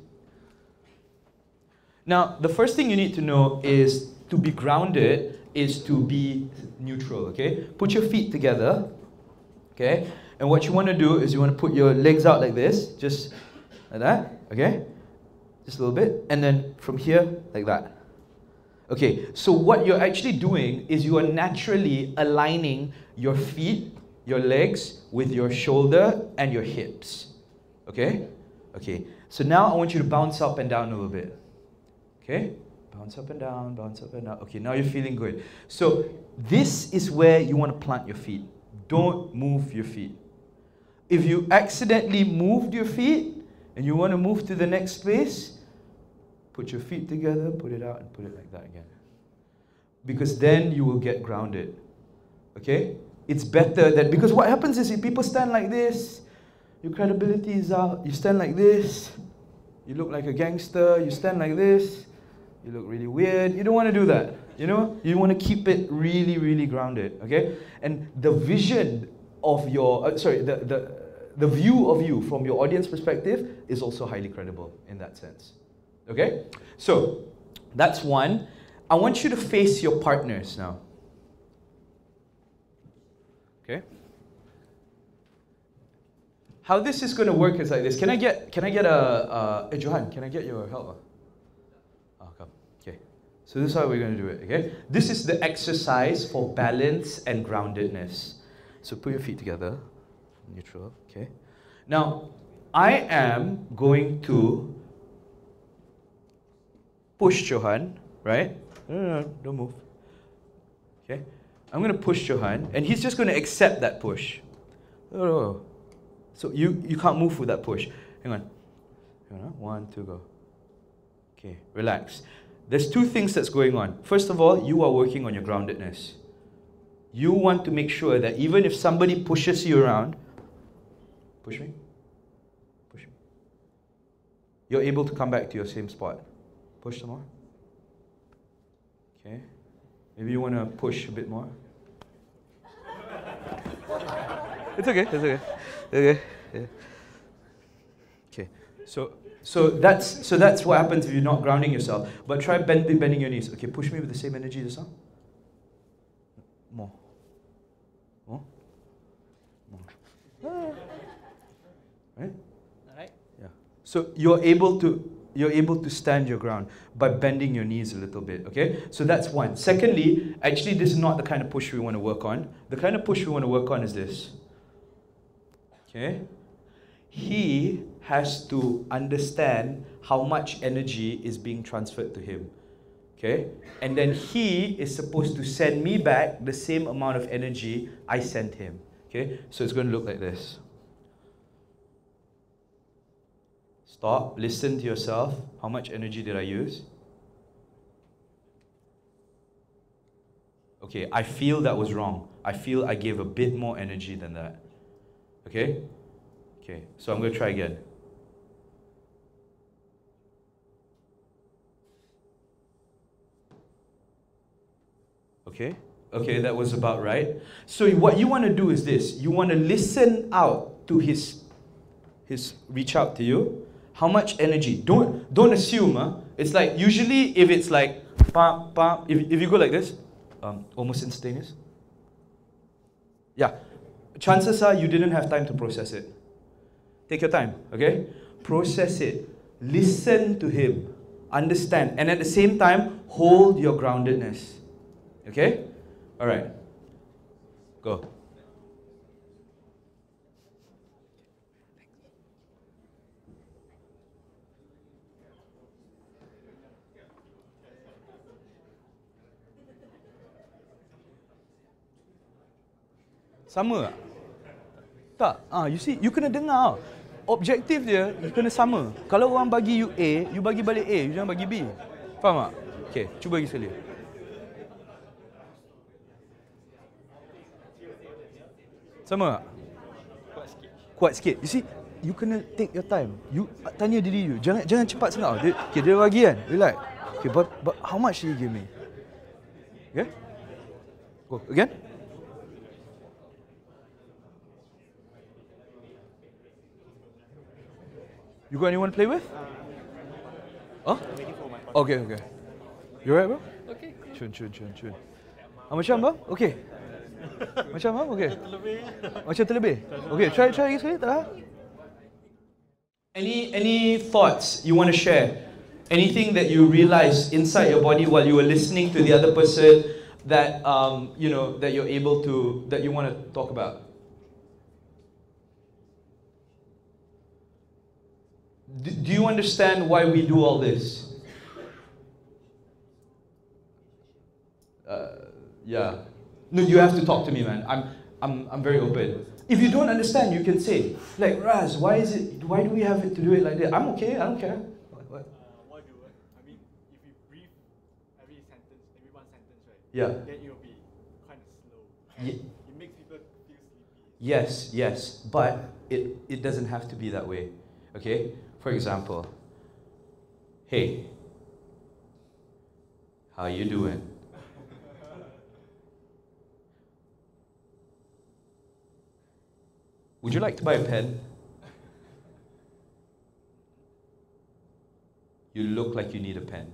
Now, the first thing you need to know is to be grounded is to be neutral, okay? Put your feet together, okay? And what you want to do is you want to put your legs out like this, just like that, okay? Just a little bit. And then from here, like that. Okay, so what you're actually doing is you are naturally aligning your feet, your legs with your shoulder and your hips. Okay? Okay. So now I want you to bounce up and down a little bit. Okay? Bounce up and down, bounce up and down. Okay, now you're feeling good. So this is where you want to plant your feet. Don't move your feet. If you accidentally moved your feet and you want to move to the next place, put your feet together, put it out and put it like that again. Because then you will get grounded. Okay? It's better that, because what happens is if people stand like this, your credibility is out. You stand like this, you look like a gangster. You stand like this, you look really weird. You don't want to do that. You know? You want to keep it really, really grounded. Okay? And the vision of your, uh, sorry, the, the, the view of you from your audience perspective is also highly credible in that sense. Okay? So, that's one. I want you to face your partners now. Okay? How this is going to work is like this. Can I get, can I get a, uh, hey Johan, can I get your help? Oh, come. Okay. So this is how we're going to do it, okay? This is the exercise for balance and groundedness. So put your feet together, neutral, okay? Now, I am going to push Johan, right? No, no, no, don't move. Okay? I'm going to push Johan, and he's just going to accept that push. Oh, so you, you can't move with that push. Hang on. Hang on. One, two, go. Okay, relax. There's two things that's going on. First of all, you are working on your groundedness. You want to make sure that even if somebody pushes you around, push me, push me, you're able to come back to your same spot. Push some more. Okay. Maybe you want to push a bit more. It's okay, it's okay. Okay. Yeah. Okay. So so that's so that's what happens if you're not grounding yourself. But try bending bending your knees. Okay, push me with the same energy this time. More. More. More. Right? Alright. Yeah. So you're able to you're able to stand your ground by bending your knees a little bit, okay? So that's one. Secondly, actually this is not the kind of push we want to work on. The kind of push we want to work on is this, okay? He has to understand how much energy is being transferred to him, okay? And then he is supposed to send me back the same amount of energy I sent him, okay? So it's going to look like this. Stop, listen to yourself. How much energy did I use? Okay, I feel that was wrong. I feel I gave a bit more energy than that. Okay? Okay, so I'm going to try again. Okay? Okay, that was about right. So what you want to do is this. You want to listen out to his, his reach out to you. How much energy? Don't, don't assume. Huh? It's like, usually if it's like, pam, pam, if, if you go like this, um, almost instantaneous. Yeah. Chances are you didn't have time to process it. Take your time, okay? Process it. Listen to him. Understand. And at the same time, hold your groundedness. Okay? All right. Go. Sama tak? Tak. Ah, you see, you kena dengar. Objektif dia, you kena sama. Kalau orang bagi you A, you bagi balik A, you jangan bagi B. Faham tak? Okay, cuba lagi sekali. Sama tak? Kuat sikit. Kuat sikit. You see, you kena take your time. You tanya diri you, jangan jangan cepat sangat. Dia, okay, dia bagi kan? Relax. Okay, but, but how much did he give me? Okay? Go again. You got anyone to play with? Huh? Okay, okay. You alright, bro? Okay, cool. Cun, cun, cun, cun. Ah, macam bang? Okay. Macam bang? Okay. Macam terlebih? Okay, try try lagi sekali, tak lah? Any, any thoughts you want to share? Anything that you realized inside your body while you were listening to the other person that, um, you know, that you're able to, that you want to talk about? Do you understand why we do all this? Uh, yeah. No, you have to talk to me, man. I'm, I'm, I'm very open. If you don't understand, you can say, like, Raz, why is it? Why do we have it to do it like that? I'm okay. I don't care. What? What? Uh, why do it? I mean, if you brief every sentence, every one sentence, right? Yeah. Then it will be kind of slow. Yeah. It makes people feel sleepy. Yes, yes, but it it doesn't have to be that way. Okay. For example, hey, how you doing? Would you like to buy a pen? You look like you need a pen.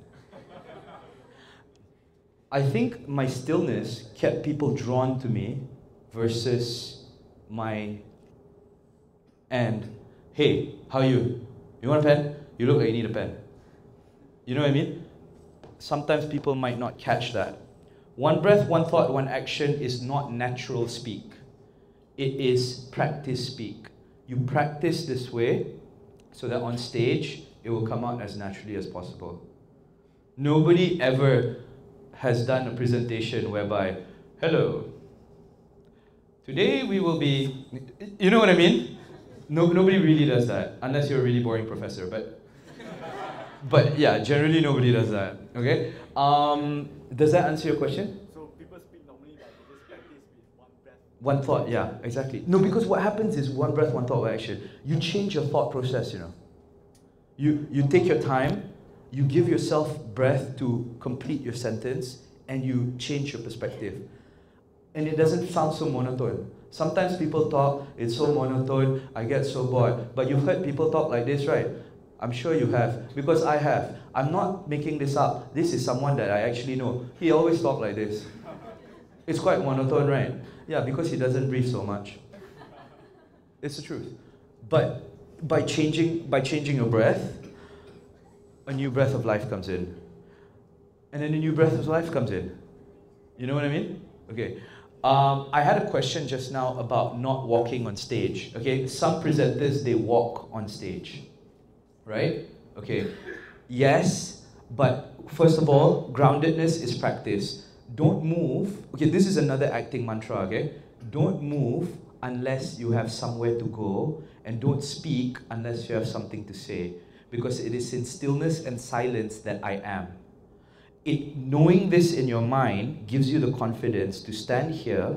I think my stillness kept people drawn to me versus my and, hey, how are you? You want a pen? You look like you need a pen. You know what I mean? Sometimes people might not catch that. One breath, one thought, one action is not natural speak. It is practice speak. You practice this way so that on stage, it will come out as naturally as possible. Nobody ever has done a presentation whereby, hello, today we will be, you know what I mean? No, nobody really does that, unless you're a really boring professor, but, but yeah, generally nobody does that, okay? Um, does that answer your question? So people speak normally, like they just practice with one breath. One thought, yeah, exactly. No, because what happens is one breath, one thought, one action. You change your thought process, you know. You, you take your time, you give yourself breath to complete your sentence, and you change your perspective. And it doesn't sound so monotone. Sometimes people talk, it's so monotone, I get so bored. But you've heard people talk like this, right? I'm sure you have, because I have. I'm not making this up. This is someone that I actually know. He always talks like this. It's quite monotone, right? Yeah, because he doesn't breathe so much. It's the truth. But by changing, by changing your breath, a new breath of life comes in. And then a new breath of life comes in. You know what I mean? Okay. Um, I had a question just now about not walking on stage. Okay, some presenters, they walk on stage. Right? Okay. Yes, but first of all, groundedness is practice. Don't move. Okay, this is another acting mantra, okay? Don't move unless you have somewhere to go, and don't speak unless you have something to say, because it is in stillness and silence that I am. It, knowing this in your mind gives you the confidence to stand here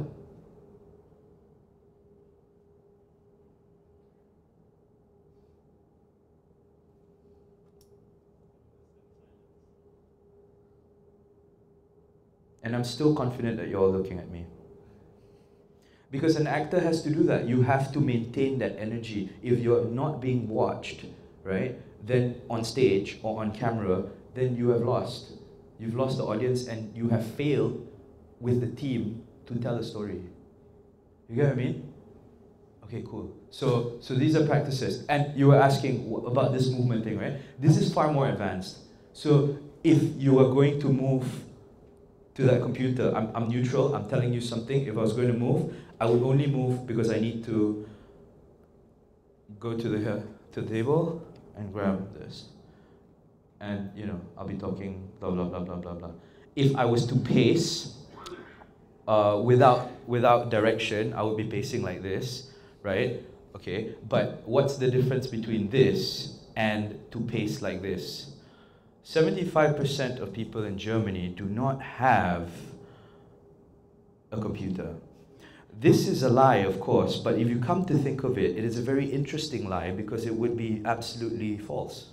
and I'm still confident that you're all looking at me. Because an actor has to do that. You have to maintain that energy. If you're not being watched, right, then on stage or on camera, then you have lost. You've lost the audience and you have failed with the team to tell a story. You get what I mean? Okay, cool. So, so these are practices. And you were asking about this movement thing, right? This is far more advanced. So if you are going to move to that computer, I'm, I'm neutral, I'm telling you something. If I was going to move, I would only move because I need to go to the, uh, to the table and grab this. And, you know, I'll be talking blah, blah, blah, blah, blah, blah. If I was to pace uh, without, without direction, I would be pacing like this, right? Okay, but what's the difference between this and to pace like this? seventy-five percent of people in Germany do not have a computer. This is a lie, of course, but if you come to think of it, it is a very interesting lie because it would be absolutely false.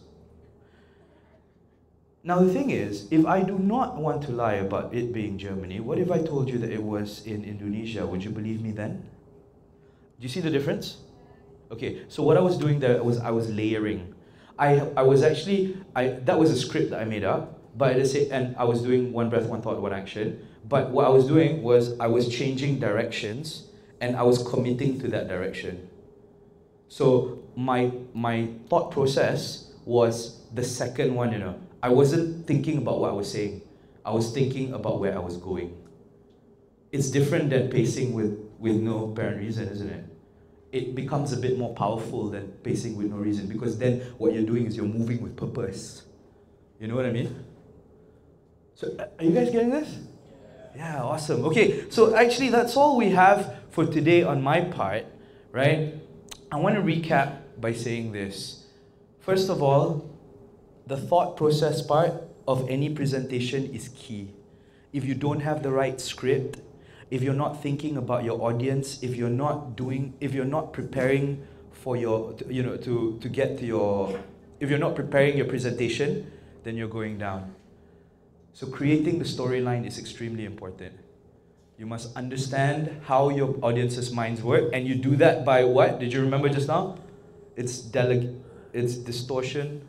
Now the thing is, if I do not want to lie about it being Germany, what if I told you that it was in Indonesia? Would you believe me then? Do you see the difference? Okay, so what I was doing there was I was layering. I, I was actually, I, that was a script that I made up, but at the same, and I was doing one breath, one thought, one action. But what I was doing was I was changing directions and I was committing to that direction. So my, my thought process was the second one, you know. I wasn't thinking about what I was saying. I was thinking about where I was going. It's different than pacing with, with no apparent reason, isn't it? It becomes a bit more powerful than pacing with no reason, because then what you're doing is you're moving with purpose. You know what I mean? So, are you guys getting this? Yeah, awesome. Okay, so actually that's all we have for today on my part, right? I want to recap by saying this. First of all, the thought process part of any presentation is key. If you don't have the right script, if you're not thinking about your audience, if you're not doing, if you're not preparing for your, you know, to, to get to your, if you're not preparing your presentation, then you're going down. So creating the storyline is extremely important. You must understand how your audience's minds work, and you do that by what? Did you remember just now? It's deleg, it's distortion.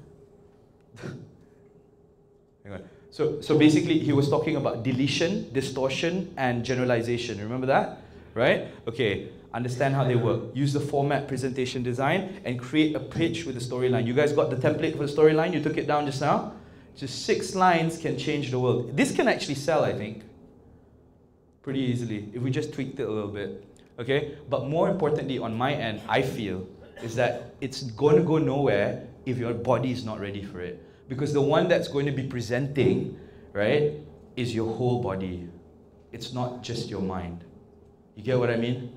Hang on. So, so basically, he was talking about deletion, distortion, and generalization. Remember that? Right? Okay. Understand how they work. Use the format, presentation design, and create a pitch with a storyline. You guys got the template for the storyline? You took it down just now? Just six lines can change the world. This can actually sell, I think, pretty easily, if we just tweaked it a little bit. Okay? But more importantly, on my end, I feel, is that it's going to go nowhere if your body is not ready for it. Because the one that's going to be presenting, right, is your whole body. It's not just your mind. You get what I mean?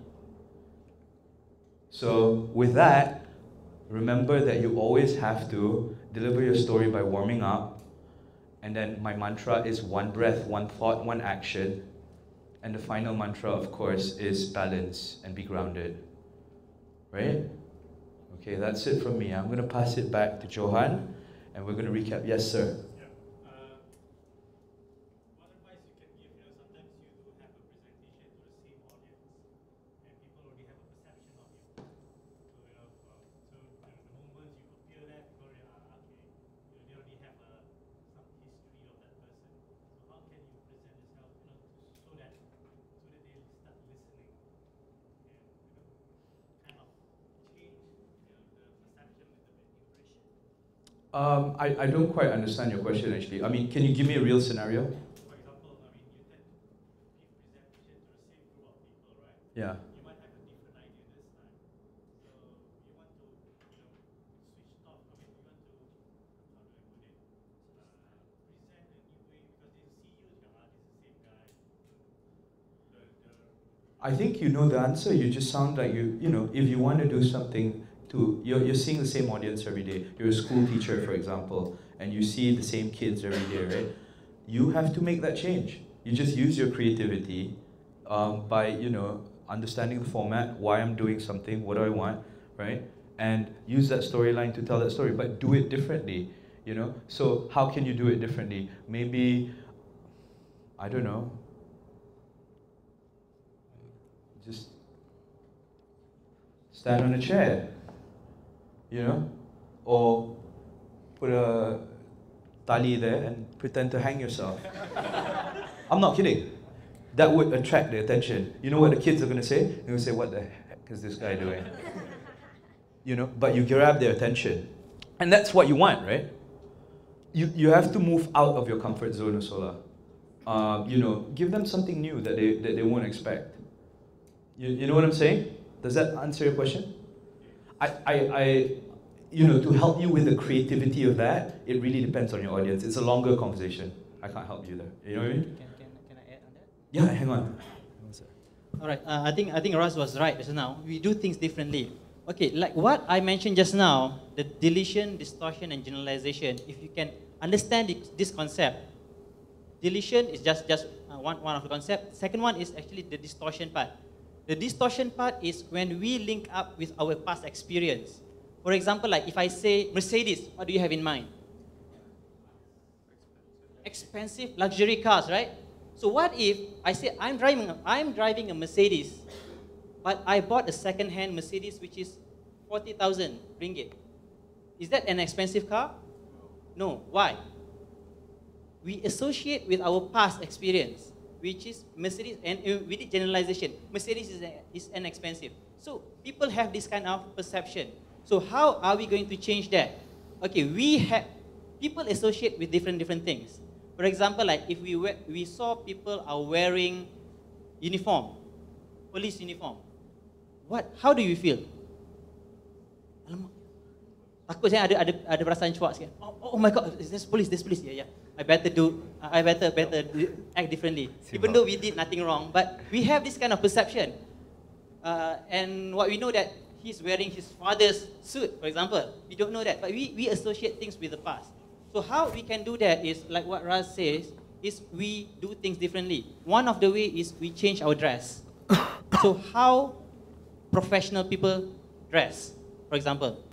So with that, remember that you always have to deliver your story by warming up. And then my mantra is one breath, one thought, one action. And the final mantra, of course, is balance and be grounded. Right? Okay, that's it from me. I'm going to pass it back to Johan. And we're going to recap. Yes, sir. Yeah. Uh, what advice you can give? You know, sometimes you do have a presentation to the same audience, and people already have a perception of you. So you know, uh, so you know, the moment you appear there, people already are okay. You know, they already have a, some history of that person. So how can you present yourself, you know, to, so that so that they start listening, and you know, kind of change, you know, the perception with the impression. Um, I, I don't quite understand your question actually. I mean, can you give me a real scenario? For example, I mean, you tend to give presentation to the same group of people, right? Yeah. You might have a different idea this time. So you want to, you know, switch off. I mean, you want to, how do I put it? Uh, present a new way because they see you as your art is the same guy. The, the, I think you know the answer. You just sound like you, you know, if you want to do something to, you're, you're seeing the same audience every day. You're a school teacher, for example, and you see the same kids every day, right? You have to make that change. You just use your creativity um, by, you know, understanding the format, why I'm doing something, what do I want, right? And use that storyline to tell that story, but do it differently, you know? So how can you do it differently? Maybe, I don't know, just stand on a chair, you know, or put a tali there and pretend to hang yourself. I'm not kidding. That would attract the attention. You know what the kids are going to say? They're going to say, what the heck is this guy doing? You know, but you grab their attention. And that's what you want, right? You, you have to move out of your comfort zone, Sola. Uh, you know, give them something new that they, that they won't expect. You, you know what I'm saying? Does that answer your question? I, I, I, you know, to help you with the creativity of that, it really depends on your audience. It's a longer conversation. I can't help you there. You know what I mean? Can, can, can I add on that? Yeah, hang on. All right, uh, I think I think Raz was right just now. We do things differently. Okay, like what I mentioned just now, the deletion, distortion, and generalization. If you can understand this concept, deletion is just just uh, one one of the concepts. Second one is actually the distortion part. The distortion part is when we link up with our past experience. For example, like if I say Mercedes, what do you have in mind? Expensive luxury cars, right? So what if I say I'm driving, I'm driving a Mercedes, but I bought a second-hand Mercedes which is forty thousand ringgit. Is that an expensive car? No. Why? We associate with our past experience, which is Mercedes, and uh, we did generalization. Mercedes is, a, is inexpensive. So people have this kind of perception. So how are we going to change that? Okay, we have, people associate with different, different things. For example, like if we, we, we saw people are wearing uniform, police uniform, what, how do you feel? Alamak, takut saya ada, ada, ada perasaan cuak sikit. Oh, oh my God, there's police, there's police. Yeah, yeah. I better do, I better, better act differently. Even though we did nothing wrong, but we have this kind of perception. Uh, and what we know that he's wearing his father's suit, for example. We don't know that, but we, we associate things with the past. So how we can do that is, like what Raz says, is we do things differently. One of the way is we change our dress. So how professional people dress, for example.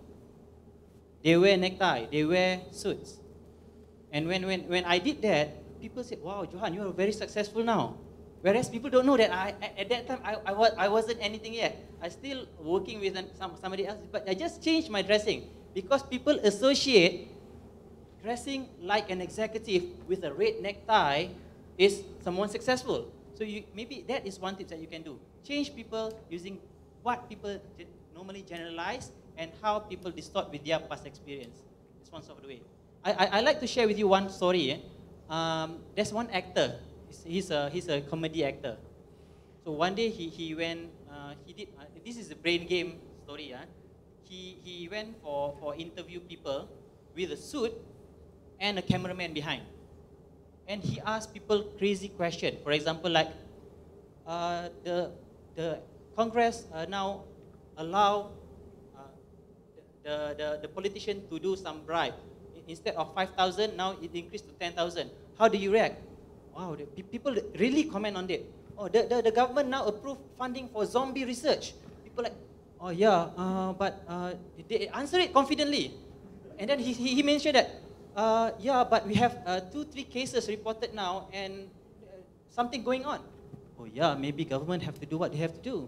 They wear necktie, they wear suits. And when, when, when I did that, people said, wow, Johan, you are very successful now. Whereas people don't know that I, at that time, I, I, was, I wasn't anything yet. I still working with some, somebody else, but I just changed my dressing because people associate dressing like an executive with a red necktie is someone successful. So you, maybe that is one tip that you can do. Change people using what people normally generalize and how people distort with their past experience. It's one sort of the way. I, I, I like to share with you one story. Eh? Um, there's one actor. He's, he's, a, he's a comedy actor. So one day he, he went, uh, he did, uh, this is a brain game story. Huh? He, he went for, for interview people with a suit and a cameraman behind. And he asked people crazy questions. For example, like, uh, the, the Congress uh, now allow uh, the, the, the politician to do some bribe. Instead of five thousand, now it increased to ten thousand. How do you react? Wow, the, people really comment on that. Oh, the, the, the government now approved funding for zombie research. People like, oh yeah, uh, but uh, they answer it confidently. And then he, he, he mentioned that, uh, yeah, but we have uh, two, three cases reported now and uh, something going on. Oh yeah, maybe government have to do what they have to do.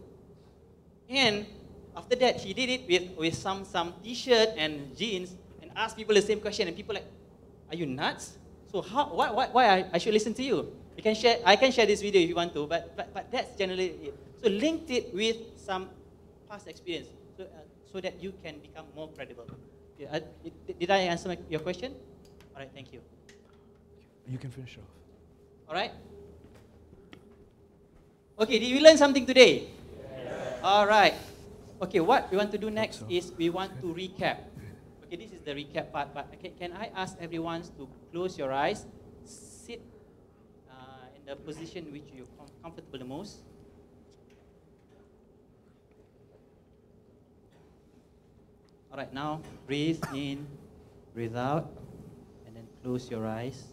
And after that, he did it with, with some, some t-shirt and jeans and asked people the same question, and people like, are you nuts? So how, why, why, why I, I should listen to you? You can share, I can share this video if you want to, but, but, but that's generally it. So linked it with some past experience so, uh, so that you can become more credible. Okay, I, did, did I answer my, your question? All right, thank you. You can finish off. All right. Okay, did we learn something today? Yes. All right. Okay, what we want to do next so. is we want to recap. Okay, this is the recap part, but okay, can I ask everyone to close your eyes, sit uh, in the position which you're com comfortable the most. All right, now breathe in, breathe out, and then close your eyes.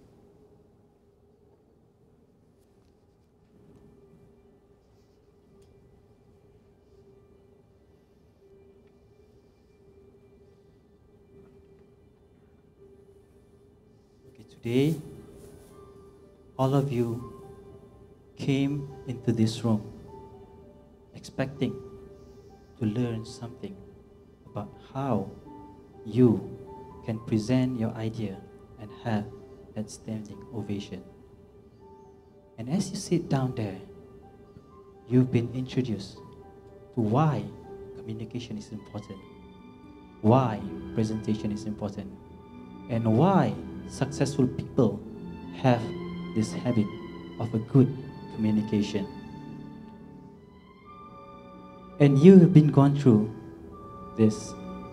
Today, all of you came into this room expecting to learn something about how you can present your idea and have that standing ovation. And as you sit down there, you've been introduced to why communication is important, why presentation is important, and why successful people have this habit of a good communication. And you have been gone through this,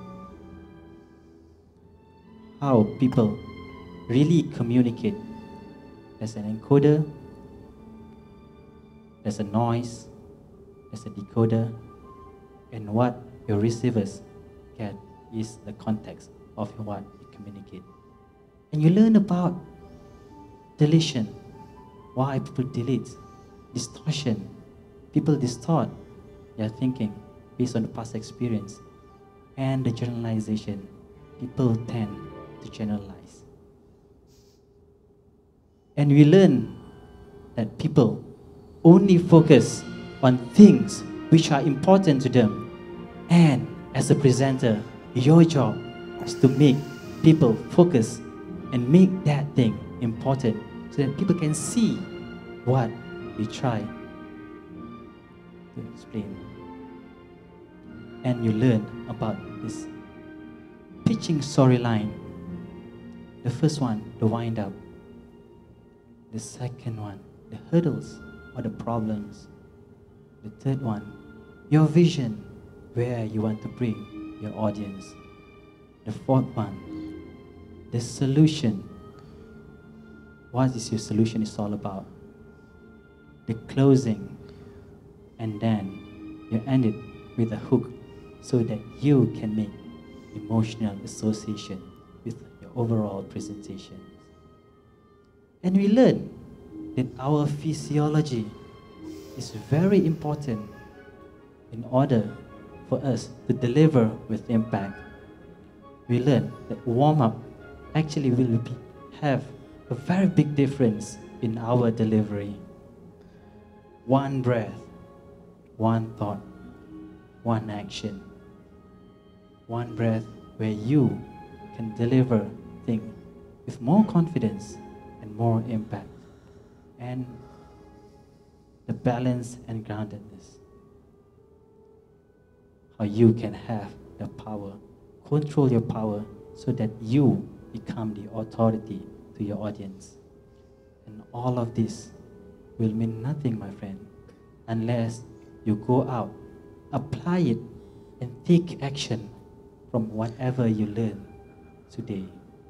how people really communicate. There's an encoder, there's a noise, there's a decoder, and what your receivers get is the context of what you communicate. And you learn about deletion, why people delete, distortion, people distort their thinking based on the past experience, and the generalization, people tend to generalize. And we learn that people only focus on things which are important to them. And as a presenter, your job is to make people focus and make that thing important so that people can see what we try to explain. And you learn about this pitching storyline. The first one, the wind up. The second one, the hurdles or the problems. The third one, your vision, where you want to bring your audience. The fourth one, the solution. What is your solution is all about. The closing. And then you end it with a hook so that you can make emotional association with your overall presentation. And we learn that our physiology is very important in order for us to deliver with impact. We learn that warm-up actually will be, have a very big difference in our delivery. One breath, one thought, one action. One breath where you can deliver things with more confidence and more impact. And the balance and groundedness. How you can have the power, control your power so that you become the authority to your audience. And all of this will mean nothing, my friend, unless you go out, apply it, and take action from whatever you learn today.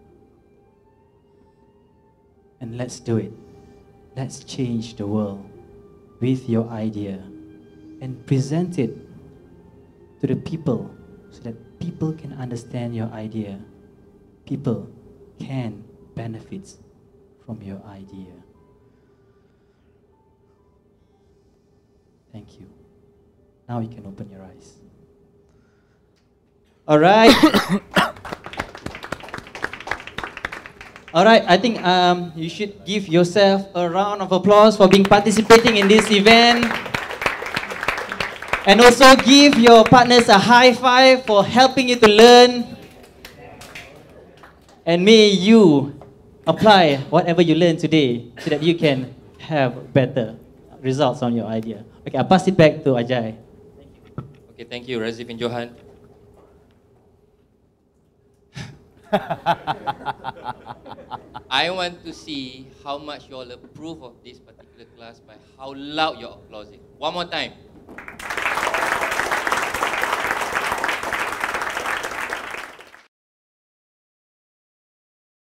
And let's do it. Let's change the world with your idea and present it to the people so that people can understand your idea. People can benefit from your idea. Thank you. Now you can open your eyes. All right. All right, I think um, you should give yourself a round of applause for being participating in this event. And also give your partners a high five for helping you to learn. And may you apply whatever you learned today so that you can have better results on your idea. Okay, I'll pass it back to Ajay. Okay, thank you, Razif and Johan. I want to see how much you all approve of this particular class by how loud you're applauding. One more time.